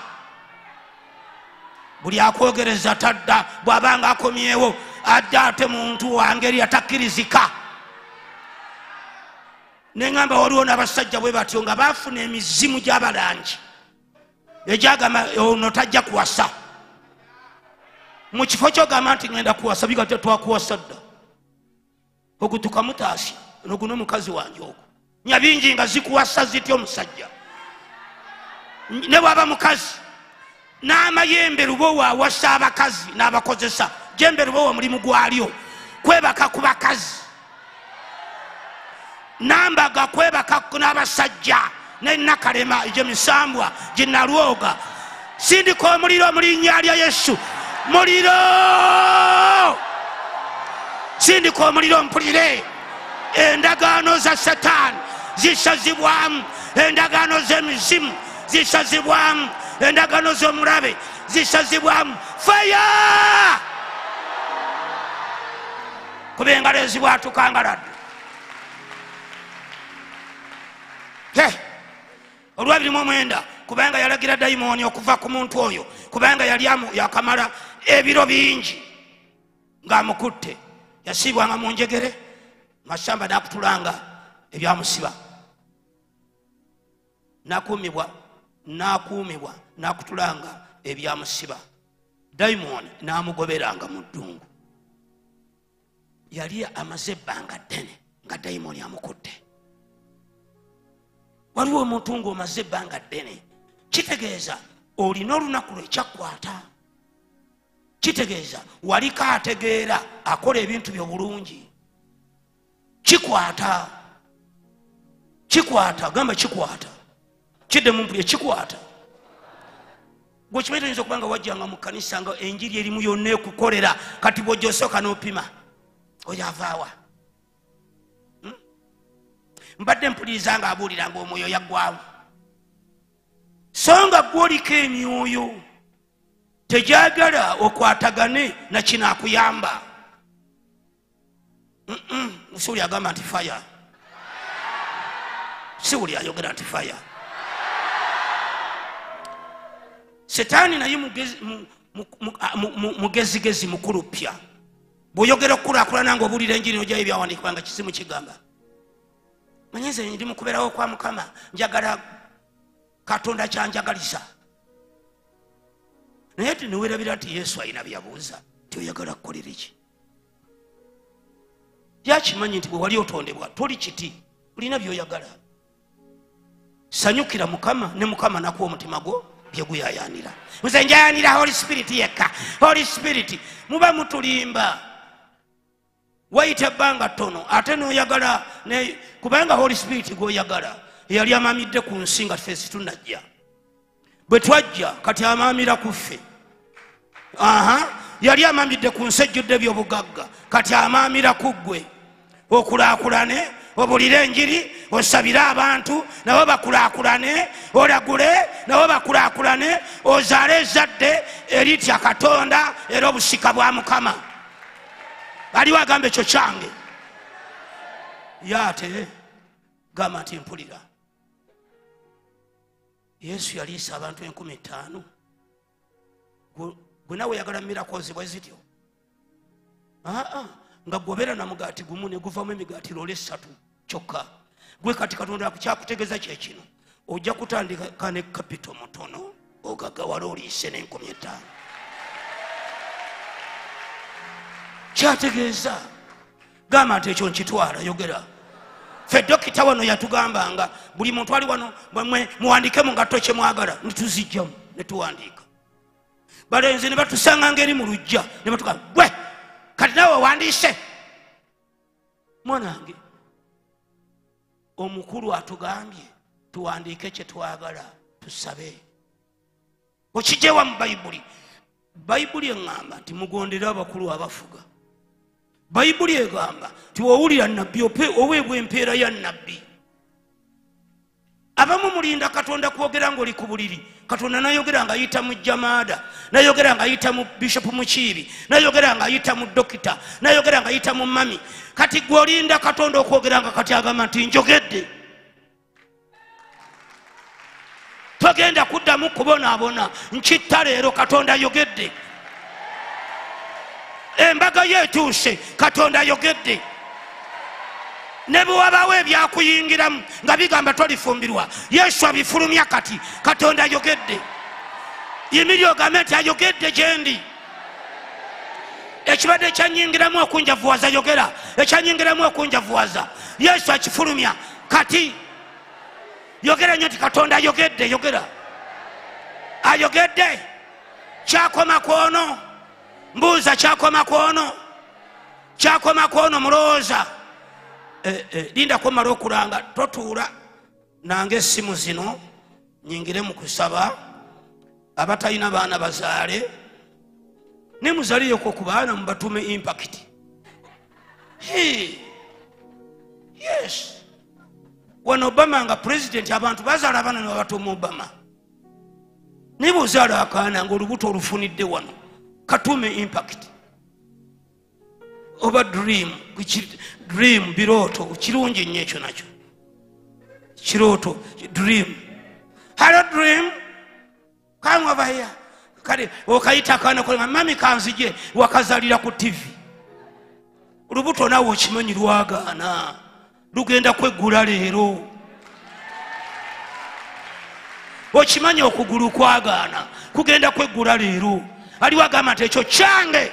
Buli akwogereza tadda bw'abanga akomyewo adda ate muntu wangeri atakkirizika. Neŋŋamba waliwo n'abasajja bwe batyo nga baafuna emizimu gy'abalangi egyagamba ono tajja kuwasa mu kifo ky'ogamba nti ngenda kuwasa bigate twakuwasa dda ogutuka mutaasi noguno mukazi wange ogwo nyabingi nga zikuwasa zityo omusajja ne bwaba mukazi n'amayembe lubo waawasa abakazi n'abakozesa jembe lubo wa mulimu gwalyo kwebaka ku bakazi nambaga kwebaka n'abasajja n'ennakalema egyemisambwa ginnalwoga sindika omuliro mu linnya lya Yesu muliro sindika omuliro mpulire endagaano za Sataani zisazibwamu endagaano z'emizimu zisazibwamu endagaano z'omulabe zisazibwamu faya kuba engalo ezibwatukangaladde olwa29 kubanga yalagira dayimooni okuva ku muntu oyo kubanga yali yakamala ebiro bingi ng'amukutte yasiibwanga mu njegere masamba n'akutulanga ebyamusiba n'akuumibwa n'akutulanga ebyamusiba dayimooni n'amugoberanga mu ddungu yali amaze ebbanga ddene nga dayimooni amukutte waliwo omuntu ng'omaze ebbanga ddene kitegeeza olina olunaku lwekyakwata kitegeeza waliko ategeera akola ebintu by'obulungi kikwata gamba kikwata kidde mu mpulire kikwata gwe kimanyi oyinza okuba nga wajjanga mu kkanisa nga enjiri erimu yonna ekukolera kati bw'ojja osooka n'opima oyo avaawa mbadde mpuliriza nga abuulira nga omwoyo yaggwawo so nga gwoliko emyoyo tegyagala okwatagane na kinaakuyamba siwuli agamba nti faya siwuli ayogera nti faya Setaani naye mugezigezi mukulupya bw'oyogera okukulaakulana nga obuulira enjiri n'ogyayo ebyawandiikibwa nga kisimu kigamba manyi nze ndi mukubeerawo kwa Mukama njagala Katonda kyanjagaliza naye tinewerabira nti Yesu alina byabuuza ti oyagala kukolera ki yakimanyi nti bwe wali otondebwa toli kiti olina byoyagala sanyukira Mukama ne Mukama nakuwa omutima gwo byeguyayanira nze njayanira Holy Spirit yekka Holy Spirit muba mutulimba wayita ebbanga ttono ate n'oyagala kubanga Holy Spirit gwoyagala yali amaamidde ku nsi nga ffe situnajja bwe twajja kati amaamira ku ffe yali amaamidde ku nsi ejjudde by'obugagga kati amaamira ku ggwe okulaakulane obulire enjiri osabire abantu nabo bakulaakulane olagule nabo bakulaakulane ozaale ezzadde eritya Katonda era obusika bwa Mukama aliwo agamba ekyo kyange yaate gamba nti mpulira Yesu yaliisa abantu 50,000 gwe nawe oyagala miracles bwe zityo nga gobera na mugaati gumu ne guvamu emigaati loole 3 kyokka gwe kati Katonda kyakutegeeza kyekino ojja kutandika ne kapito mutono ogagawala oliise n'50,000 kyategeeza gamba nti ekyo nkitwala yogera ffe dokita wano yatugambanga buli muntu ali wano muwandike mu ngatto kye mwagala nituzijjamu ne tuwandiika balenzi ne batusanga ngeri mu lujja ne batugamba gwe kati nawe wandiise mwanange omukulu atugambye tuwandiike kye twagala tusabe okijjewa mu bayibuli eŋŋamba nti mugondere abakulu abafuga bayibuli egamba nti wowulira nabbi oweebwa empeera ya nabbi abamu mulinda Katonda kwogera ng'oli ku buliri Katonda nayogera ng'ayita mu jamaada nayogera ng'ayita mu bishopu Mukiibi nayogera ng'ayita mu dokita nayogera ng'ayita mu mami kati gwe olinda Katonda okwogera nga kati agamba nti njogedde togenda kuddamu kubonaabona nkitta leero Katonda ayogedde embaga yeetuuse Katonda ayogedde ne bwe wabaawo ebyakuyingiramu nga bigamba tolifumbirwa Yesu abifulumya kati Katonda ayogedde yimirya ogambe nti ayogedde gye ndi ekibadde ekyanyingiramu okunjavuwaza yogera ekyanyingiramu okunjavuwaza Yesu akifulumya kati yogera nnyo nti Katonda ayogedde yogera ayogedde kyakoma kwono mbuuza kyakoma kwono mulowooza lindako mala okulanga totuula nange essimu zino nyingire mu kusaba abatalina baana bazaale ne muzaliyeko ku baana mubatume impact. Yes, wano Obama nga president abantu bazaala abaana ne babatuma Obama. Niba ozaala akaana ng'olubuto olufunidde wano katume impact oba dream birooto kirungi nnyo ekyo nakyo kirooto dream. Hello dream, come over here. Kale okayita akaana kolema mami kanzije wakazalira ku TV. Olubuto naawe okimanyi lwagaana lugenda kweggula leero. Okimanyi okugulu kwagaana kugenda kweggula leero. Ali wagamba nti ekyo kyange.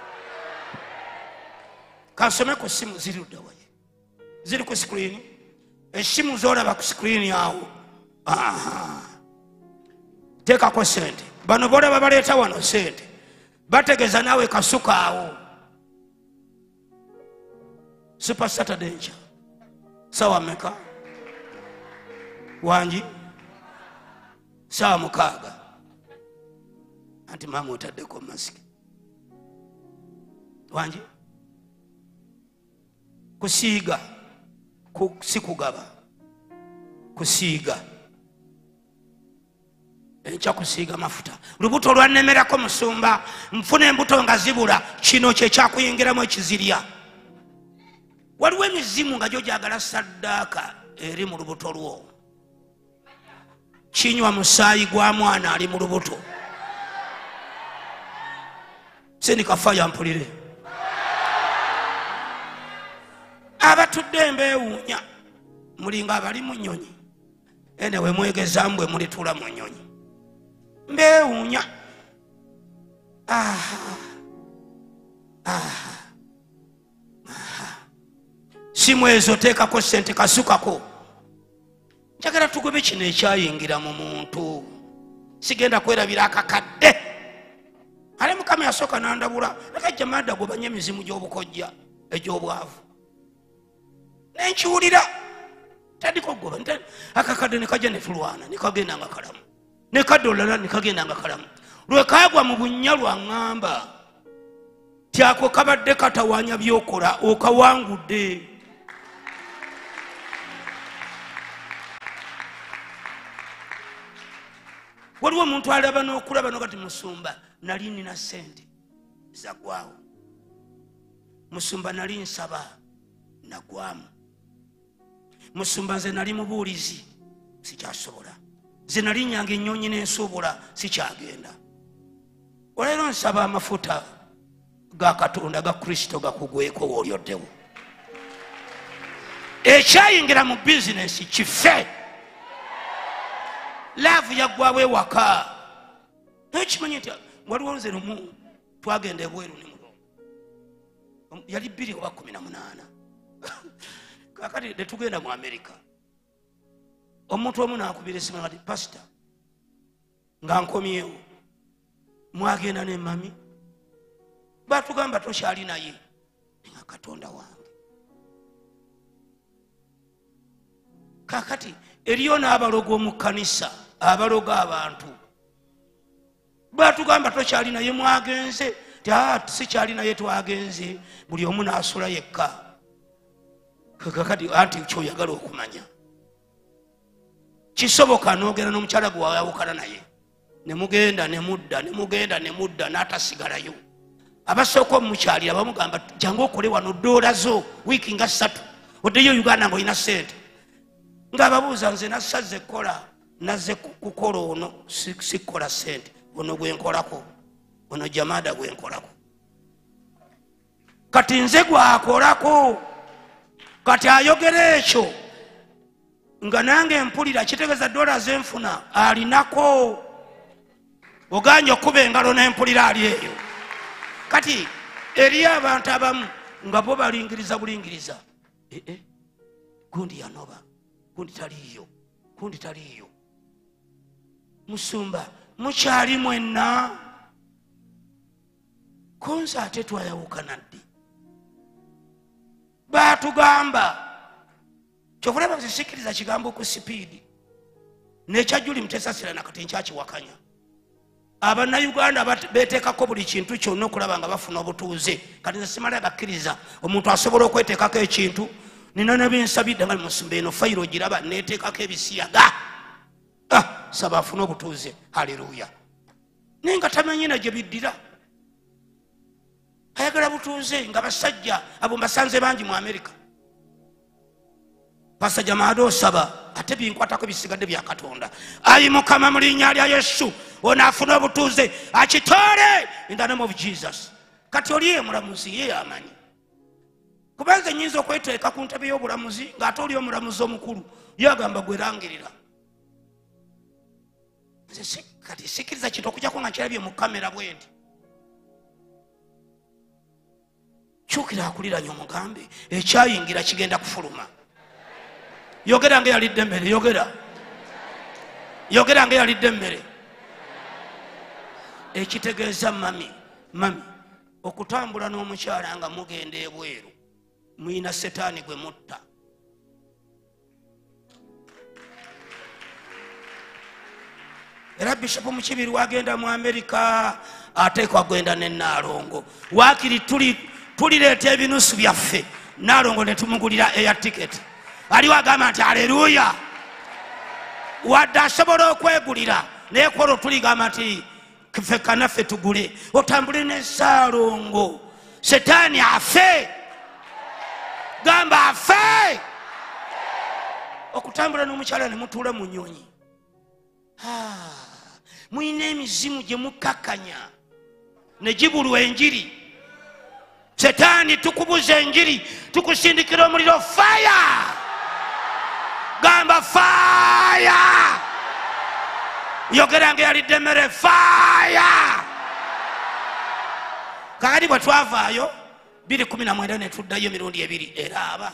Kansome ku simu ziri ludda waye ziri ku screen. Essimu z'olaba ku screen awo teekako sente. Bano boolaba baleeta wano sente bategeeza naawe kasuka awo. Super Saturday nkya sawa mmeka wangi sawa 6 anti maama otaddeko masiki wangi kusiiga si kugaba kusiiga enkya kusiiga mafuta. Lubuto olwannemerako musumba nfuna embuto nga zibula kino kyekyakuyingiramu ekizirya. Waliwo emizimu nga gyo gyagala saddaaka eri mu lubuto lwo. Kinywa musaayi gwa mwana ali mu lubuto. Sindika faya mpulire. Abatudde embeewuunya mulinga abali mu nnyonyi. Enewe mwegezaamu bwe mulituula mu nnyonyi. Mbeewuunya. Simu ezo teekako sente kasukako. Njagala tugobe kino ekyayingira mu muntu. Sigenda kwerabira akakadde. Ale Mukama yasooka n'andabula nakajja madda gobanye emizimu gy'obukojja egy'obwavu. Nenkiwulira tadiko goba akakadde ne kajja ne tulwana ne kagenda nga kalamu. Ne kadolala ne kagenda nga kalamu. Lwe kaagwa mu bunnya lwaŋŋamba tyako kabadde katawaanya byokola okawangudde. Waliwo omuntu alaba n'okulaba nogati musumba nali nina sente zagwawo. Musumba nali nsaba nagwamu. Musumba nze nali mubuulizi sikyasobola. Nze nali nyanga ennyonyi n'ensobola sikyagenda. Olero nsaba amafuta ga Katonda ga Kristo gakugweko w'olyoddewo. Ekyayingira mu bizinesi kife. Laavu yaggwawo ewaka. Ekimanyi nti waliwo nze lumu twagenda ebweru ne mulo. Yali 2 oba 18. Kakati netugenda mu Amerika. Omuntu omu n'ankubira esimu ngati pasita nga nkomyewo mwagenda ne mami batugamba tokyali naye nga Katonda wange. Kakati eriyo n'abalogo mu kkanisa abaloga abantu batugamba tokyali naye mwagenze sikyali naye twagenze buli omu n'asula yekka. Kakati anti kyoyagala okumanya kisoboka n'ogenda n'omukyala gwe wayawukana naye ne mugenda ne mudda ne mugenda ne mudda n'atasigalayo. Abasooka omukyalira bamugamba jangu okole wano $1 zo wiiki nga 3 oddeyo Uganda ng'olina sente. Ng'ababuuza nze nasaze kola nazze kukola ono sikola sente ono gwenkolako ono Jamada gwenkolako. Kati nze gwakolako kati ayogera ekyo nga nange mpulira kitegeeza $1 enfuna alinako. Oganya okuba engalo n'empulira ali eyo. Kati eri abantu abamu nga bo balingiriza bulingiriza gundi yanoba gundi taliyo musumba mukyali mwenna konsa ate twayawukana ddi batugamba kyokulaba zisikiriza kigambo ku sipiidi nekyajuli mutesasira nakati nkyakiwakanya abannayuganda beteekako buli kintu kyonna okulaba nga bafuna obutuuze kati nze simala gakkiriza omuntu asobola okweteekako ekintu nina nebinsabidde nga musumba eno fayiro ogiraba neteekako ebisiyaga saba afune obutuuze haleluya naye nga tamanyi na gye biddira ayagala butuuze nga basajja abo mbasanze bangi mu Amerika basajja maado osaba ate binkwatako bisigadde bya Katonda ayi mukama mu linnya lya Yesu onafuna obutuuze akitole in the name of Jesus kati oliye mulamuzi ye amanyi kubanza nyinza okweteeka ku ntebe y'obulamuzi ng'ate oli omulamuzi omukulu yagamba gwerangirira kati sikiriza kintu okujjako nga kirabye mu kamera bwendi kyukira akuliranye omugambe ekyayingira kigenda kufuluma yogera nga yalidde emmere yogera nga yalidde emmere ekitegeeza mami okutambula n'omukyala nga mugenda ebweru muyina setaani gwe mutta era bishopu Mukibiri wagenda mu Amerika ateekwa gwenda ne Naalongo waakiri tulireeta ebinusu byaffe Naalongo ne tumugulira eya tiketi aliwo agamba nti aleluya wadde asobola okwegulira naye kwolwo tuligamba nti ffe kanaffe tugule otambule ne Saalongo setaani afe gamba afe okutambula n'omukyala ne mutuula mu nnyonyi muyina emizimu gye mukakkanya ne gibulwa enjiri setaani tukubuza enjiri tukusindikira omuliro faya gamba faya yogera nga yalidde emmere faya kakati bwe twavaayo 2019 ne tuddayo emirundi ebiri era aba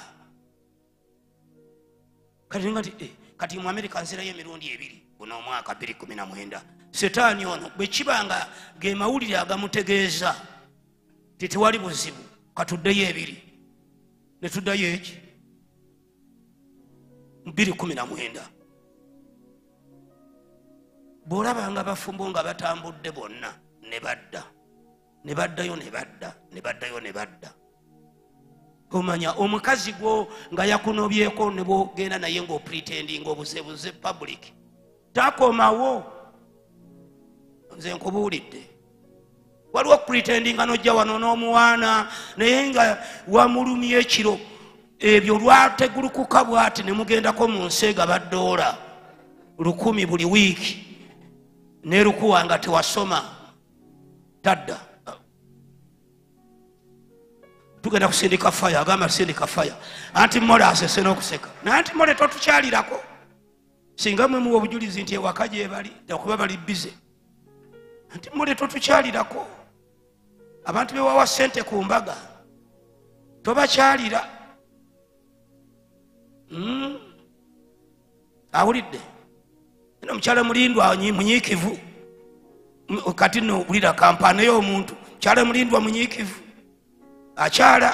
kati mu Amerika nzirayo emirundi ebiri guno omwaka 2019 setaani ono bwe kibanga ge mawulire agamutegeeza tewali buzibu katuddeyo ebiri ne tuddayo eki 2019 bw'olabanga bafumbo nga batambudde bonna ne baddayo omanya omukazi gwo nga yakunobyeko ne bwogenda naye ng'opretendinga obuzebuze public takomawo nze nkubuulidde waliwo pretendinga nojja wano n'omuwaana naye nga wamulumya ekiro ebyo lwategulukuka bwati ne mugendako mu nseega $1 1,000 buli wiiki nerukuwa nga tewasoma tadda tugenda kusindika faya agamba tusindika faya anti mole asese n'okuseka naye anti mole totukyalirako singa mwe muwa obujulizi nti ewaka gye bali okuba bali bize anti mole totukyalirako abantu bewawa ssente ku mbaga tobakyalira awulidde eno mukyala mulindwa munyiikivu kati nowulira kampaana y'omuntu mukyala mulindwa munyiikivu akyala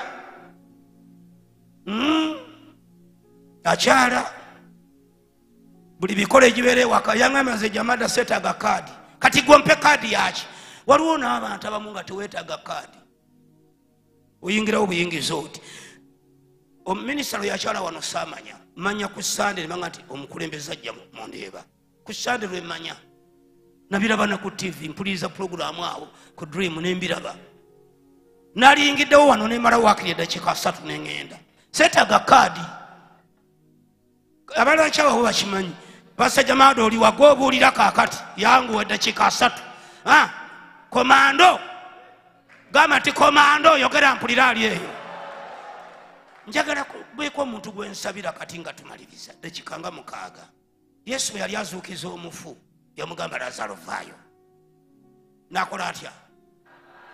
buli bikole egibeera ewaka yaŋamaze jamada setaga kaadi kati gompe kaadi yaki waliwo n'abantu abamu nga teweetaga kaadi oyingirawo buyingiza oti omuminisita lwe yakyala wano saamanya manya ku sande nemanga nti omukulembeze ajja mundeeba ku sande lwe manya nabiraba na ku TV mpuliriza puroguramu awo ku Dream nembiraba nalingiddewo wano nemala waakiri eddakiika 3 neŋŋenda seetaga kaadi abalancawawo bakimanyi basajja maado oli wagobuulira kaakati yanguwa eddakiika 3 komando gamba nti komando yogera mpulira ali eyo njagala bweko omuntu gwensabira kati nga tumaliriza eddakiika nga 6 Yesu bwe yali azuukiza omufu yamugamba Lazaro vaayo nakola atya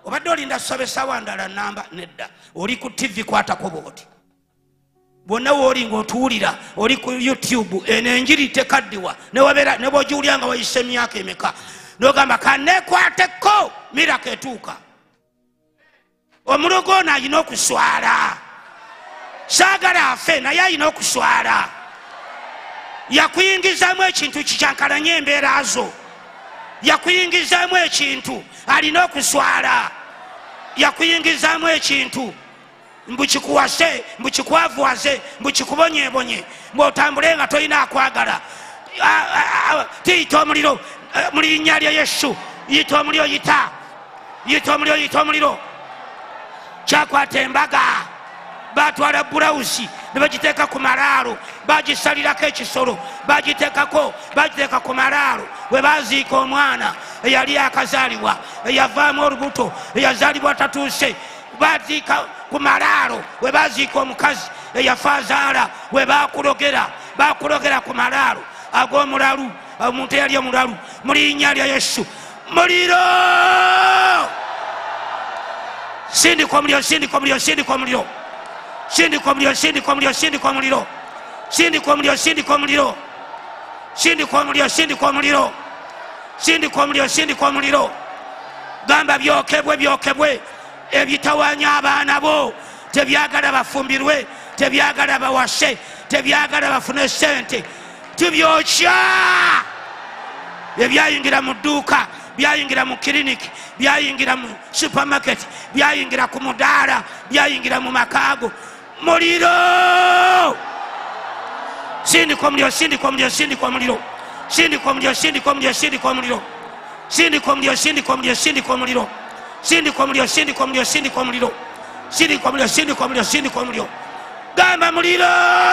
obadde olinda tusabesa wandala namba nedda oli ku TV kwatako bwoti bonna woli ng'otuwulira oli ku YouTube eno enjiri tekaddiwa ne bw'ogiwulira nga wayise emyaka emeka n'ogamba kanneekwateko mirako etuuka omulogo ono alina okuswala saagala afe naye alina okuswala yakuyingizaamu ekintu kikyankalanye embeera zo yakuyingizaamu ekintu alina okuswala yakuyingizaamu ekintu mbukikuwase mbukikwavuwaze mbukikubonyebonye mbwotambule nga tolina akwagala tiyita omuliro mu linnya lya Yesu yita omuliro yita omuliro kyakwata embaga batwala bulawuzi ne bagiteeka ku malaalo bagisalirako ekisolo bagiteeka ku malaalo we baziika omwana eyali akazaalibwa eyavaamu olubuto eyazaalibwa tatuuse baziika ku malaalo we baziika omukazi eyafa azaala we bakulogera ku malaalo ag'omulalu omuntu eyali omulalu mu linnya lya Yesu muliro sindika omuliro sindika omuliro sindika omuliro sindika omuliro sindika omuliro sindika omuliro sindika omuliro sindika omuliro sindika omuliro sindika omuliro sindika omuliro sindika omuliro gamba byokebwe ebitawaanya abaana bo tebyagala bafumbirwe tebyagala bawase tebyagala bafune sente tubyokya ebyayingira mu dduuka byayingira mu kiriniki byayingira mu supermarket byayingira ku mudaala byayingira mu makaago muliro sindika omuliro sindika omuliro sindika omuliro sindika omuliro sindika omuliro sindika omuliro sindika omuliro sindika omuliro sindika omuliro sindika omuliro sindika omuliro sindika omuliro sindika omuliro sindika omuliro sindika omuliro gamba muliro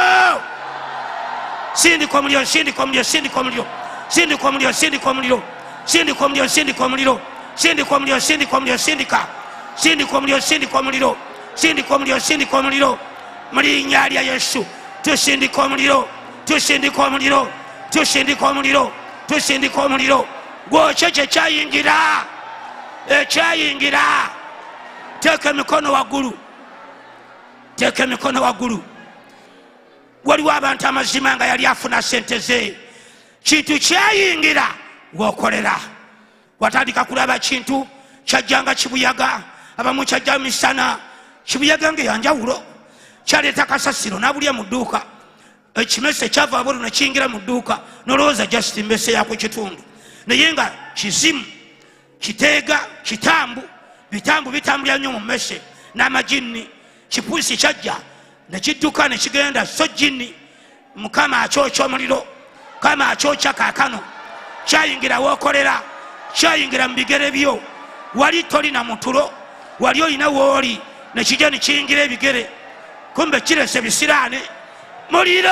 sindika omuliro sindika omuliro sindika omuliro sindika omuliro sindika omuliro sindika omuliro sindika omuliro sindika omuliro sindika omuliro sindika sindika omuliro sindika omuliro sindika omuliro sindika omuliro mu linnya lya Yesu tusindika omuliro tusindika omuliro tusindika omuliro tusindika omuliro gwokye kyekyayingira ekyayingira teeka emikono waggulu teeka emikono waggulu waliwo abantu amazima nga yali afuna sente ze kintu kyayingira wokolera watandika kulaba kintu kyajjanga kibuyaga abamu kyajja misana kibuyaga ngeyanjawulo kyaleeta kasasiro nabulya mu dduuka ekimese kyava abolo nekiyingira mu dduuka nolowooza just mbese yako kitundu naye nga kizimu kiteega bitambu bitambulya nnyo mu mmese n'amajinni kipuusi kyajja nekidduka nekigenda so jinni mukama akyokya omuliro kama akyokya kaakano kyayingira wookolera kyayingira mu bigere byo wali tolina mutulo wali olina wooli nekijja nekiyingira ebigere kumbe kirese bisiraane muliro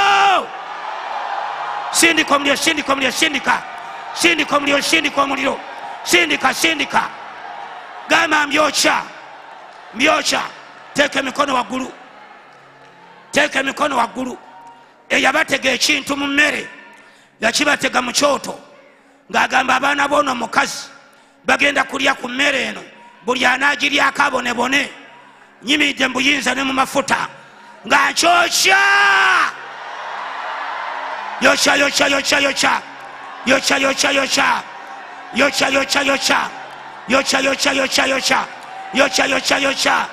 sindika omuliro sindika omuliro sindika sindika omuliro sindika omuliro sindika gamba mbyokya teeka emikono waggulu teeka emikono waggulu eyabatega ekintu mu mmere yakibatega mu kyoto ng'agamba abaana b'ono omukazi bagenda kulya ku mmere eno buli anaagiryako abonebone nyimiridde mu buyinza ne mu mafuta nga nkyokya yokya yokya yokya yokya yokya yokya yokya yokya yokya yokya yokya yokya yokya yokya yokya yokya yokya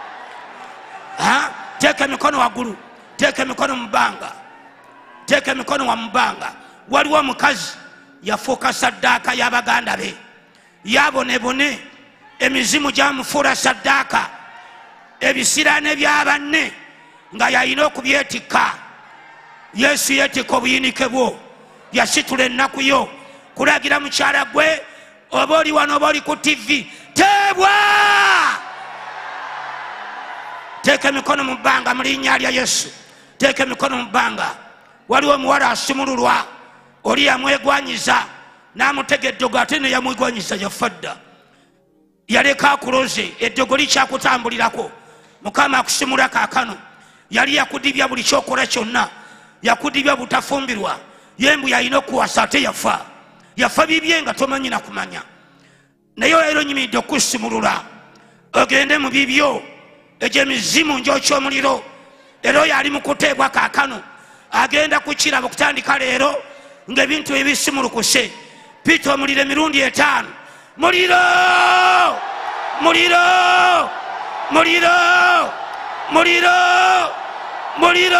teeka emikono waggulu teeka emikono mu bbanga teeka emikono wa mu bbanga waliwo omukazi yafuuka saddaaka y'abaganda be yabonebone emizimu gyamufuula saddaaka ebisiraane by'abanne nga yalina okubyetikka Yesu yeetikka obuyinike bwo yasitula ennaku yo kulagira mukyala gwe oba oli wano oba oli ku TV teebwa teeka emikono mu bbanga mu linnya lya Yesu teeka emikono mu bbanga waliwo omuwala asumululwa oli yamwegwanyiza n'amutega eddogo ate ne yamwegwanyiza yafa dda yaleka akuloze eddogo likyakutambulirako mukama akusumula kaakano yali yakudibya buli kyokola kyonna yakudibya butafumbirwa yembu yalina okuwasa ate yafa bibye nga tomanyi na kumanya naye leero nyimiridde okusimulula ogende mu bibyo egy'emizimu njokyomuliro. Era oyo ali mu kuteebwa kaakano agenda kukiraba okutandika leero ng'ebintu ebisimulukuse. Pita omuliro emirundi 5. Muliro! Muliro! Muliro! Muliro! Muliro!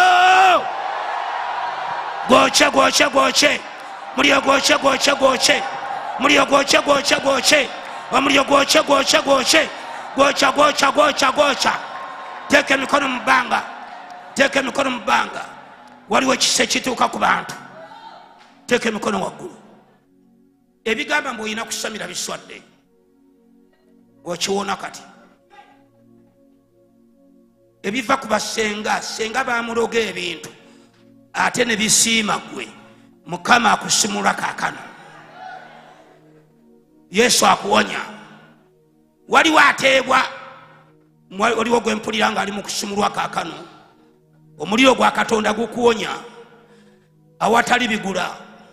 Gwoche, gwoche, gwoche. Muliro gwoche, gwoche, gwoche. Muliro gwoche, gwoche, gwoche. Omuliro gwoche, gwoche, gwoche. Gwocha, gwocha, gwocha, gwocha. Teeka emikono mu bbanga. Teeka emikono mu bbanga. Waliwo ekisa ekituuka ku bantu. Teeka emikono waggulu. Ebigamba mbu olina kusamira biswadde. Okiwona kati. Ebiva ku basenga, senga bamuloga ebintu. Ate ne bisiima gwe. Mukama akusimula kaakano. Yesu akuwonya. Waliwo ateebwa. Waliwo gwe mpulira nga ali mu kusimulwa kaakano. Omuliro gwa Katonda gukuwonya. Awatali bigula.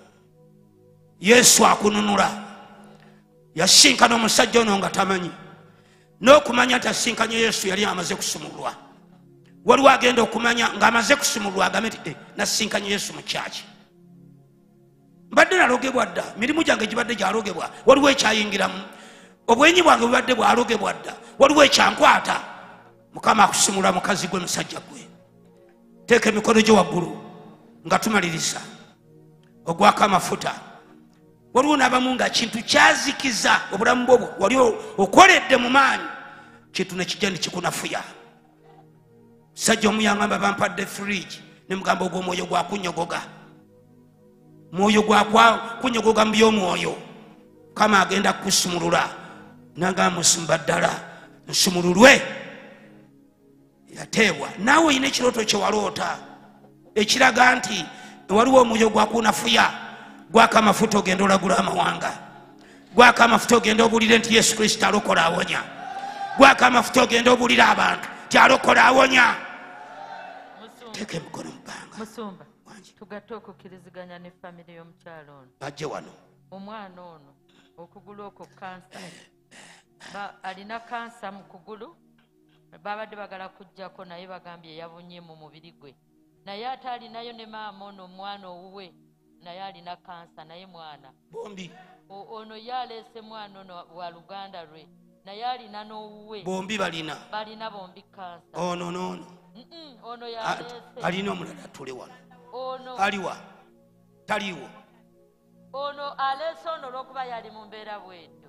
Yesu akununula. Yasinkana omusajja ono nga tamanyi. N'okumanya nti asinkanye Yesu yali amaze kusimulwa. Waliwo agenda okumanya ng'amaze kusimulwa agambe nti nasinkanye Yesu mu kyaki. Mbadde nalogebwa dda. Mirimu gyange gibadde gyalogebwa. Waliwo ekyayingiramu. Obwenyi bwange bubadde bwalogebwa dda. Waliwo ekyankwata. Mukama akusimula mukazi gwe musajja gwe. Teeka emikono gyo waggulu nga tumaliriza. Ogwako amafuta. Waliwo n'abamu nga kintu kyazikiza obulamu bwo wali okoledde mu maanyi. Kintu ne kijja ne kikunafuya. Sajja omuyangamba bampadde fridge ne mugamba ogw'omwoyo gwa kunyogoga. Mwoyo gwa kunyogoga mu by'omwoyo. Kama agenda kusimulula. Nanga musumba ddala. Nsumululwe. Yateebwa. Naawe olina ekirooto kye waloota. Ekiraga nti waliwo omwoyo gwa kunafuya. Gwaka amafuta ogenda olagula amawanga. Gwaka amafuta ogenda obuulire nti Yesu Kristo alokola awonya. Gwaka amafuta ogenda obuulire abantu ti alokola awonya. Teeka emikono mu bbanga. Musumba, tugatte okukkiriziganya ne famire y'omukyalo ono. Ajje wano. Omwana ono okugulu okwo kansa. Alina kansa mu kugulu. Babadde bagala kujjako naye bagambye yabunye mu mubiri gwe. Naye ate alinayo ne maama ono omwana owuwe. Naye alina kansa naye mwana. Bombi. Ono yaleese mwana ono wa luganda lwe. Naye alina n'owuwe. Bombi balina. Balina bombi kansa. Ono n'ono. Ono yaleese. Alina omulala tule wano. Ono. Aliwa. Taliwo. Ono aleese ono olw'okuba yali mu mbeera bw'etyo.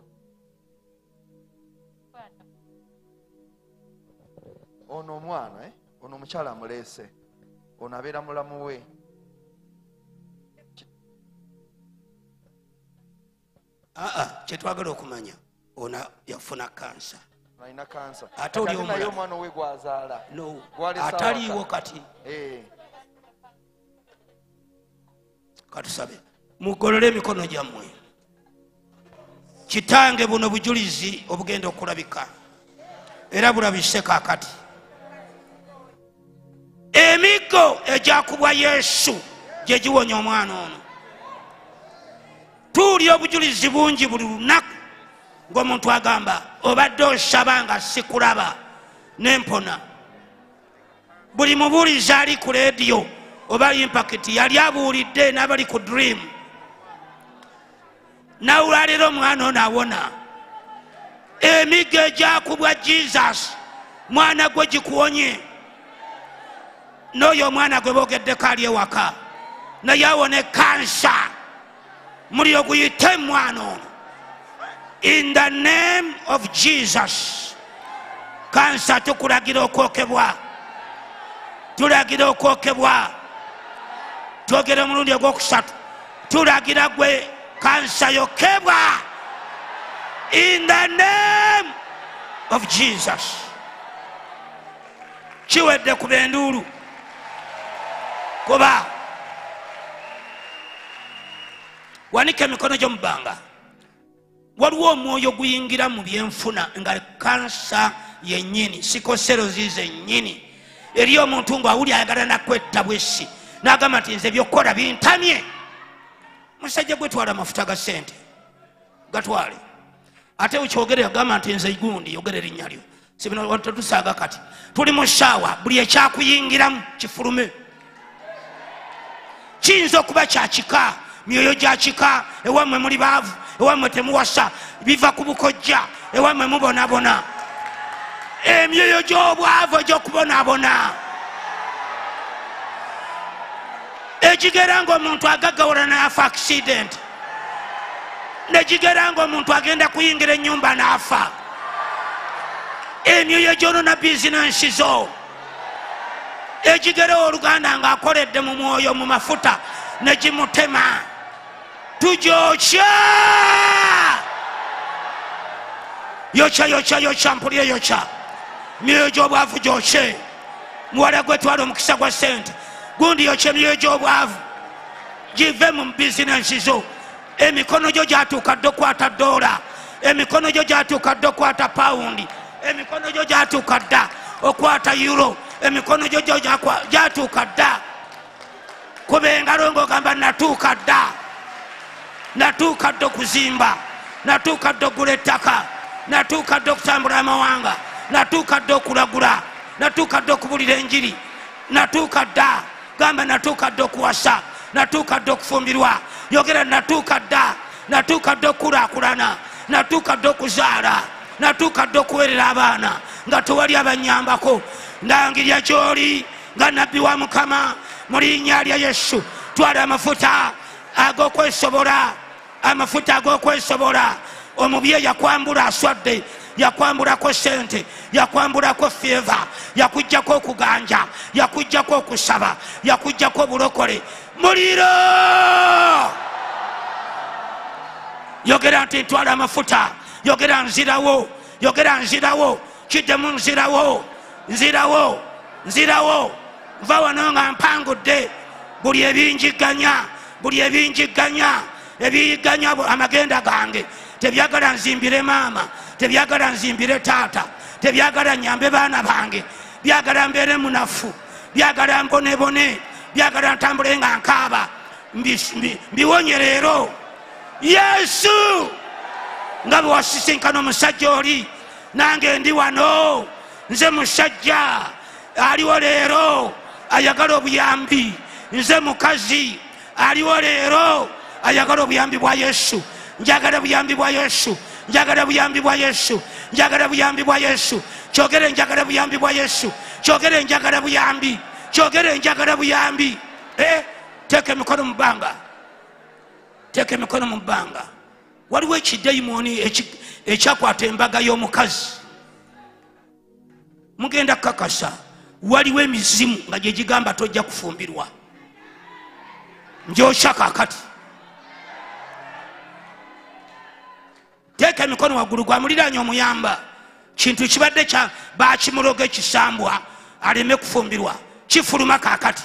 Ono omwana ono omukyala amuleese. Ono abeera mulamu we. Kyetwagala okumanya ono yafuna kansa. Alina kansa. Ate oli omulala. Omwana we gwazaala. No. Ataliiwo kati. Katusabe. Mugolole emikono gyammwe. Kitange buno bujulizi obugenda okulabika. Era bulabise kaakati. Emigo egyakubwa Yesu gye giwonya omwana ono. Tuuli obujulizi bungi buli lunaku ng'omuntu agamba obadde osaba nga sikulaba n'empona. Buli mubuulizi ali ku leediyo oba impakiti yali abuulidde n'abali ku dream. Nawula leero omwana ono awona. Emigo egyakubwa Jesus mwana gwe gikuwonye. N'oyo omwana gwe boogeddeko ali ewaka naye awone kansa. Muliro guyite mwana ono. In the name of Jesus. Kansa tukulagira okwokebwa. Tulagira okwokebwa. Twogere omulundi ogwokusatu. Tulagira gwe kansa yokebwa. In the name of Jesus. Kiwedde ku benduulu. Kuba wanike emikono gyo mu bbanga. Waliwo omwoyo guyingira mu byenfuna nga kansa yennyini sikosero zize nnyini. Eri omuntu ng'awuli ayagala nakwetta bwesi n'agamba nti nze byokkola bintamye. Musajja gwe twala amafuta ga ssente gatwale. ate ukyogere yagamba nti nze gundi yogere erinnya lyo sibino tetusaaga kati tuli mu ssaawa buli ekyakuyingiramu kifulume kiyinza okuba kyakika myoyo gya kika ewammwe muli baavu ewammwe temuwasa biva ku bukojja ewammwe mubonabona emyoyo gy'obwavu egy'okubonabona ekigera ng'omuntu agaggawala n'afa accident nekigera ng'omuntu agenda kuyingira ennyumba n'afa emyoyo gy'onona bizinensi zo ekigera oluganda ng'akoledde mu mwoyo mu mafuta negimutema tugyokya yokya mpulire yokya myoyo gy'obwavu gyokye muwala gwetwala omukisa gwa sente gundi yokya emyoyo gy'obwavu give mu bizinensi zo emikono gyo gyatuuka dde okwata dola emikono gyo gyatuuka dde okwata pawundi emikono gyo gyatuuka dda okwata euro emikono gyo gyatuuka dda kuba engalo ng'ogamba natuuka dda okuzimba natuuka dda okugula ettaka natuuka dda okutambula amawanga natuuka dda okulagula natuuka dda okubulira enjiri natuuka dda gamba natuuka dda okuwasa natuuka dda okufumbirwa yogera natuuka dda okukulaakulana natuuka dda okuzaala natuuka dda okuweerera abaana nga tewali abanyambako ndangirya gy'oli nga nabbi wa mukama mu linnya lya yesu twala amafuta ag'okwesobola omubi yakwambula aswadde yakwambulako sente yakwambulako feva yakujjako okuganja yakujjako okusaba yakujjako obulokole muliro yogera nti ntwala amafuta yogera nzirawo kiddemu nzirawo nva wano nga mpangudde buli ebinjiganya amagenda gange tebyagala nzimbire maama tebyagala nzimbire taata tebyagala nyambe baana bange byagala mbeere munafu byagala mbonebone byagala ntambule nga nkaaba mbiwonye leero yesu nga bwe wasisinkana omusajja oli nange ndi wano nze musajja aliwo leero ayagala obuyambi nze mukazi aliwo leero ayagala obuyambi bwa yesu njagala buyambi bwa yesu njagala buyambi bwa yesu njagala buyambi bwa yesu kyogere njagala buyambi bwa yesu kyogere njagala buyambi kyogere njagala buyambi teeka emikono mu bbanga waliwo ekidayimoni ekyakwata embaga y'omukazi mugenda kukakasa waliwo emizimu nga gyegigamba tojja kufumbirwa ngyokya kakati teeka emikono waggulu gwamuliranye omuyamba kintu kibadde bakimuloga ekisambwa aleme kufumbirwa kifuluma kakati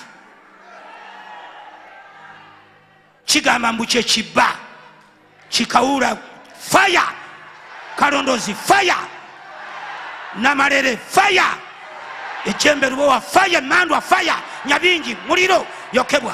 kigamba mbu kyekibba kikawula faya kalondozi faya namalere faya ejembe lubowa faya emandwa faya nyabingi muliro yokebwa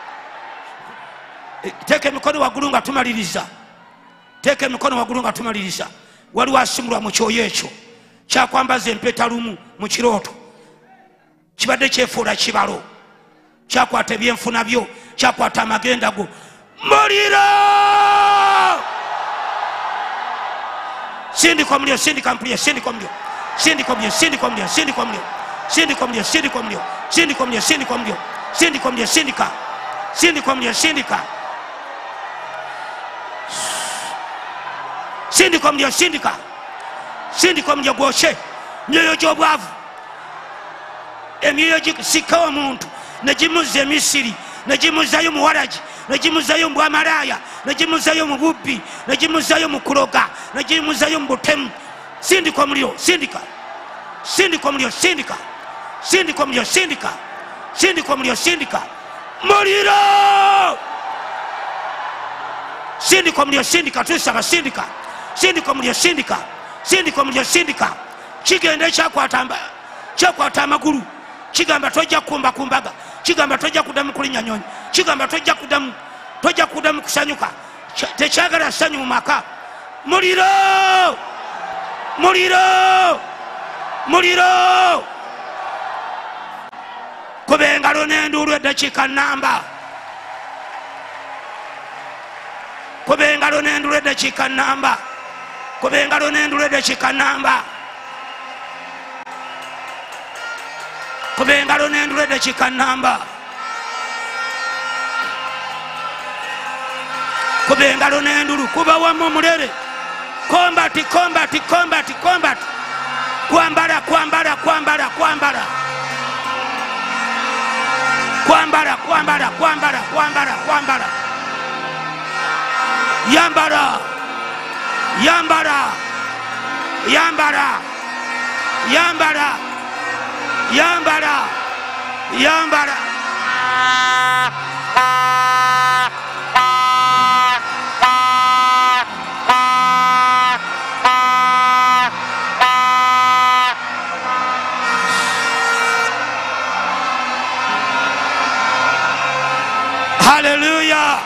teeka emikono waggulu nga tumaliriza teeka emikono waggulu nga tumaliriza waliwo asimulwa mu kyoyo ekyo kyakwambaza empeta lumu mu kirooto kibadde kyefuula kibalo kyakwata ebyenfuna byo kyakwata amagenda go muliro sindika omuliro sindika mpulire sindika omuliro sindika omuliro sindika omuliro sindika omuliro sindika omuliro sindika omuliro sindika omuliro sindika omuliro sindika omuliro sindika sindika omuliro sindika sindika omuliro sindika omuliro gwokye myoyo gy'obwavu emyoyo gisika omuntu negimuzza emisiri negimuzayo mu waragi negimuzayo mu bwamalaaya negimuzayo mu bubbi negimuzayo mu kuloga negimuzayo mu butemu sindika omuliro sindika omuliro sindika omuliro sindika omuliro sindika muliro sindika omuliro sindika tusaba sindika omuliro sindika omuliro sindika kigenda kyakwata amagulu kigamba tojja kumba kumbaga kigamba tojja kuddamu kulinya nyonyi kigamba tojja kuddamu kusanyuka tekyagala ssanyu mu maka muliro muliro muliro kuba engalo n'enduulu eddakiika nnamba kuba engalo n'enduulu eddakiika nnamba kuba engalo n'enduulu eddakiika nnamba kuba engalo n'enduulu eddakiika nnamba kuba engalo n'enduulu kuba wamu omulere kombati kombati kombati kombati kwambala kwambala kwambala kwambala kwambala kwambala kwambala kwambala kwambala yambala yambala yambala yambala yambala yambala Hallelujah.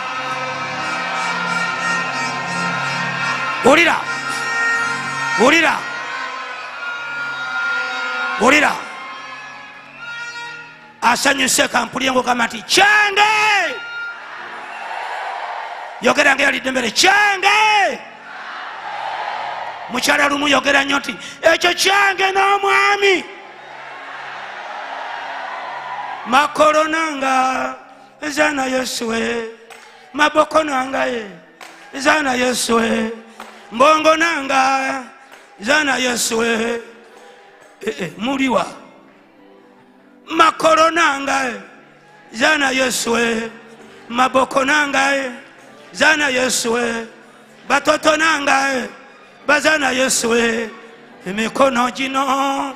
Ulira. Ulira. Ulira. Asanyuse kampulyengo kamati change. Yogera nge alidde mbere change. Mukyala lumu yogera nyoti ekyo change n'omwami. Makolo nanga zana Yesuwe maboko nangaye zana Yesuwe mbongo nanga zana Yesuwe muliwa makolo nangaye zana Yesuwe maboko nangaye zana Yesuwe batoto nangaye bazana Yesuwe emikono gino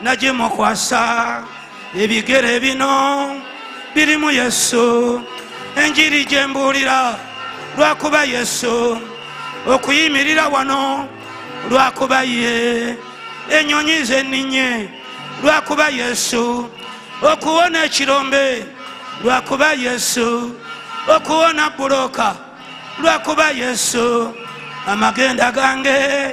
nagimukwasa ebigere bino birimu Yesu enjiri jembulira lwakuba Yesu okuyimirira wano lwakuba ye enyonyi zeninye lwakuba Yesu okuwona ekirombe lwakuba Yesu okuwona buloka lwakuba Yesu amagenda gange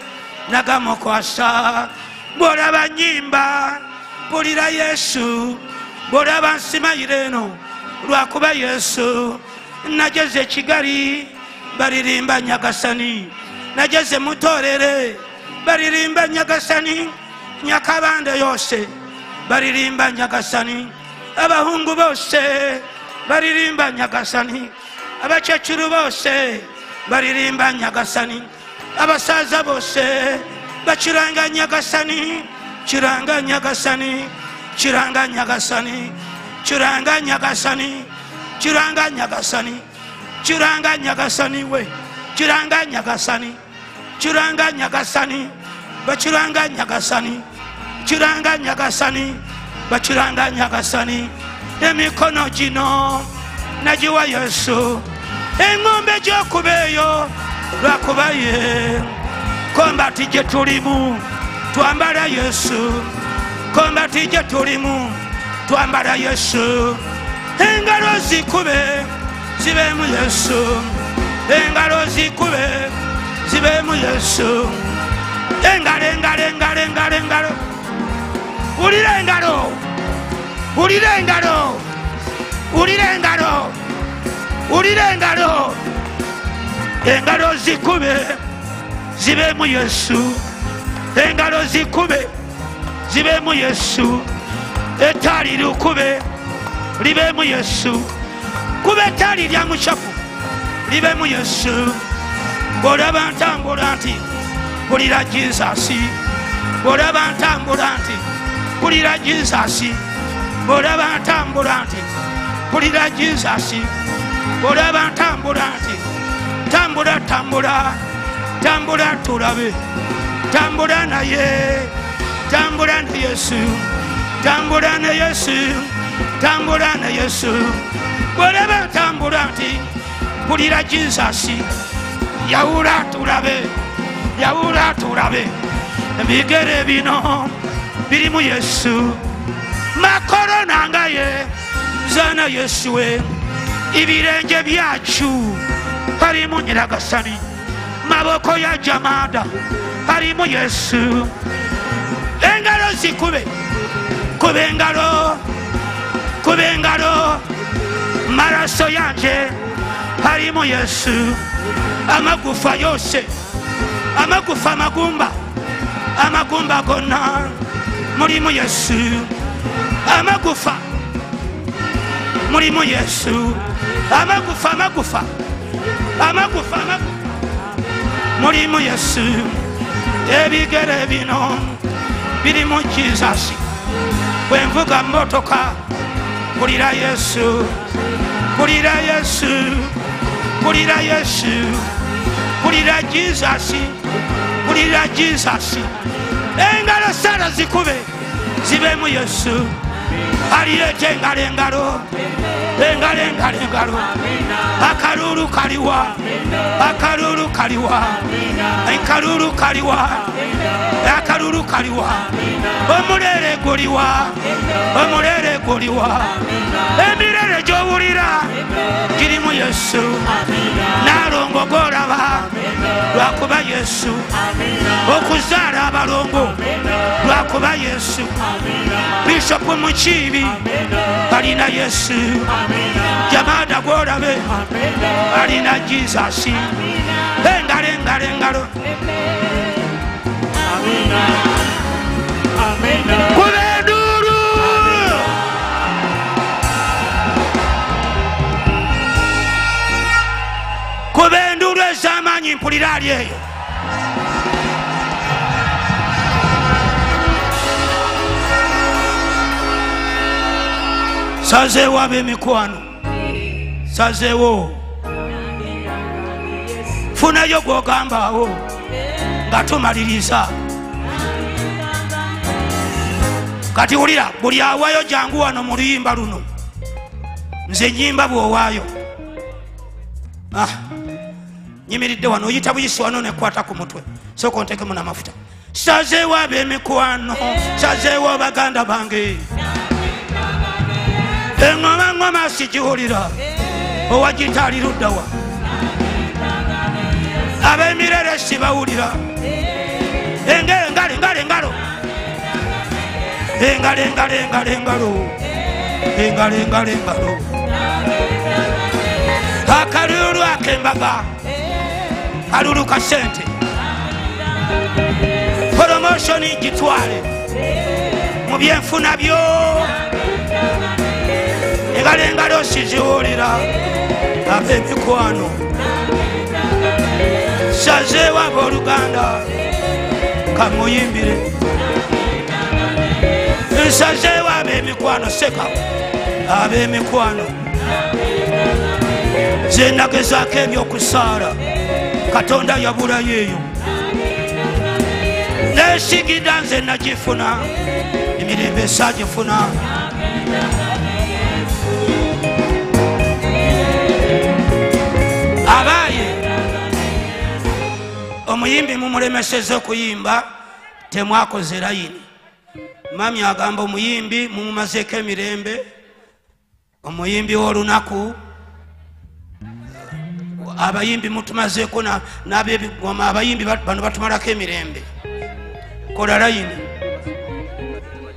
nagamukwasa bwolaba nyimba mpulira Yesu bwolaba nsimayire eno lwakuba Yesu nageze Kigali balirimba Nyagasani nageze Mutorere balirimba Nyagasani Nyakabande yose balirimba Nyagasani abahungu bose balirimba Nyagasani abakecuru bose balirimba Nyagasani abasaza bose bakiranga Nyagasani kiranga Nyagasani kiranga Nyagasani kiranga Nyagasani kiranga Nyagasani kiranga Nyagasani we kiranga Nyagasani kiranga Nyagasani bakiranga Nyagasani kiranga Nyagasani bakiranga Nyagasani emikono gino nagiwa Yesu engombe gyokubeeyo lwakuba ye kombati gye tulimu twambala Yesu kombati gye tulimu twambala Yesu engalo zikube zibemu Yesu engalo zikube zibemu Yesu engalo engalo engalo engalo engalo ulira engalo ulira engalo ulira engalo ulira engalo engalo zikube zibemu Yesu engalo zikube zibemu Yesu etali lukube libemu Yesu kube etali lya muchafu libemu Yesu bwolaba ntambula nti mpulira Jesus bwolaba ntambula nti mpulira Jesus bwolaba ntambula nti mpulira Jesus bwolaba ntambula nti tambula tambula tambula tulabe tambula naye tambula na Yesu tambula na Yesu tambula na Yesu bwolaba tambula nti mpulira Jesus yawula tulabe ebigere bino birimu Yesu makolo nangaye zana Yesuwe ibirenge byacu harimu Nyagasani maboko ya Jamada halimu Yesu. Engalo zikube, kube engalo, kube engalo. Maraso yanje halimu Yesu. Amagufa yose, amagufa magumba, amagumba gonna mulimu Yesu. Amagufa mulimu Yesu. Amagufa, amagufa, amagufa, amagufa mulimu Yesu. Ebigere bino biri mu Jesus. Bwenvuga motoka kulira Yesu, kulira Yesu, kulira Yesu, kulira Jesus, kulira Jesus. Engalo sara zikube zibe mu Yesu. Aliyete engalo engalo, engalo engalo engalo. Akalulu kaliwa, akalulu kaliwa, akalulu kaliwa, akalulu kaliwa. Omulere guliwa, omulere guliwa. Emirere gy'owulira giri mu Yesu. Nalongo golaba lwakuba Yesu. Okuzaala abalongo lwakuba Yesu. Bishop Mukiibi alina Yesu. Jamada gwolabe alina Jesus. Engalo engalo engalo. Kubenduru kubenduru ezamanyi mpulira ali eyo. Sazeewo ab'emikwano, sazeewo. Funayo gw'ogambaawo nga tumaliriza. Kati wulira, buli awaayo jangu wano mu luyimba luno. Nze nnyimba bw'owaayo. Nyimiridde wano oyita buyisi wano nekwata ku mutwe. Sooka ontekemu n'amafuta. Sazeewo ab'emikwano, sazeewo baganda bange. Engoma ngoma sigiwulira. Owagita ali ludda wa? Ab'emirere sibawulira. Engalo engalo engalo engalo. Engalo engalo engalo engalo. Engalo engalo engalo. Akalulu ak'embaga kalulu ka sente. Promotion gitwale mu byenfuna byo. Engalo engalo siziwulira. Ab'emikwano sazeewo ab'oluganda kamuyimbire. Sazeewo ab'emikwano seka ab'emikwano. Nze nagezaako ebyokusaala Katonda yabulayo eyo. Nesigida nze nagifuna emirembe saagifuna. Abaaye omuyimbi mumulemeseza okuyimba temwakoze layini. Mami agamba omuyimbi mumumazeeko emirembe. Omuyimbi w'olunaku abayimbi mutumazeeko n'ab'ebigoma. Abayimbi bano batumalako emirembe. Kola layini.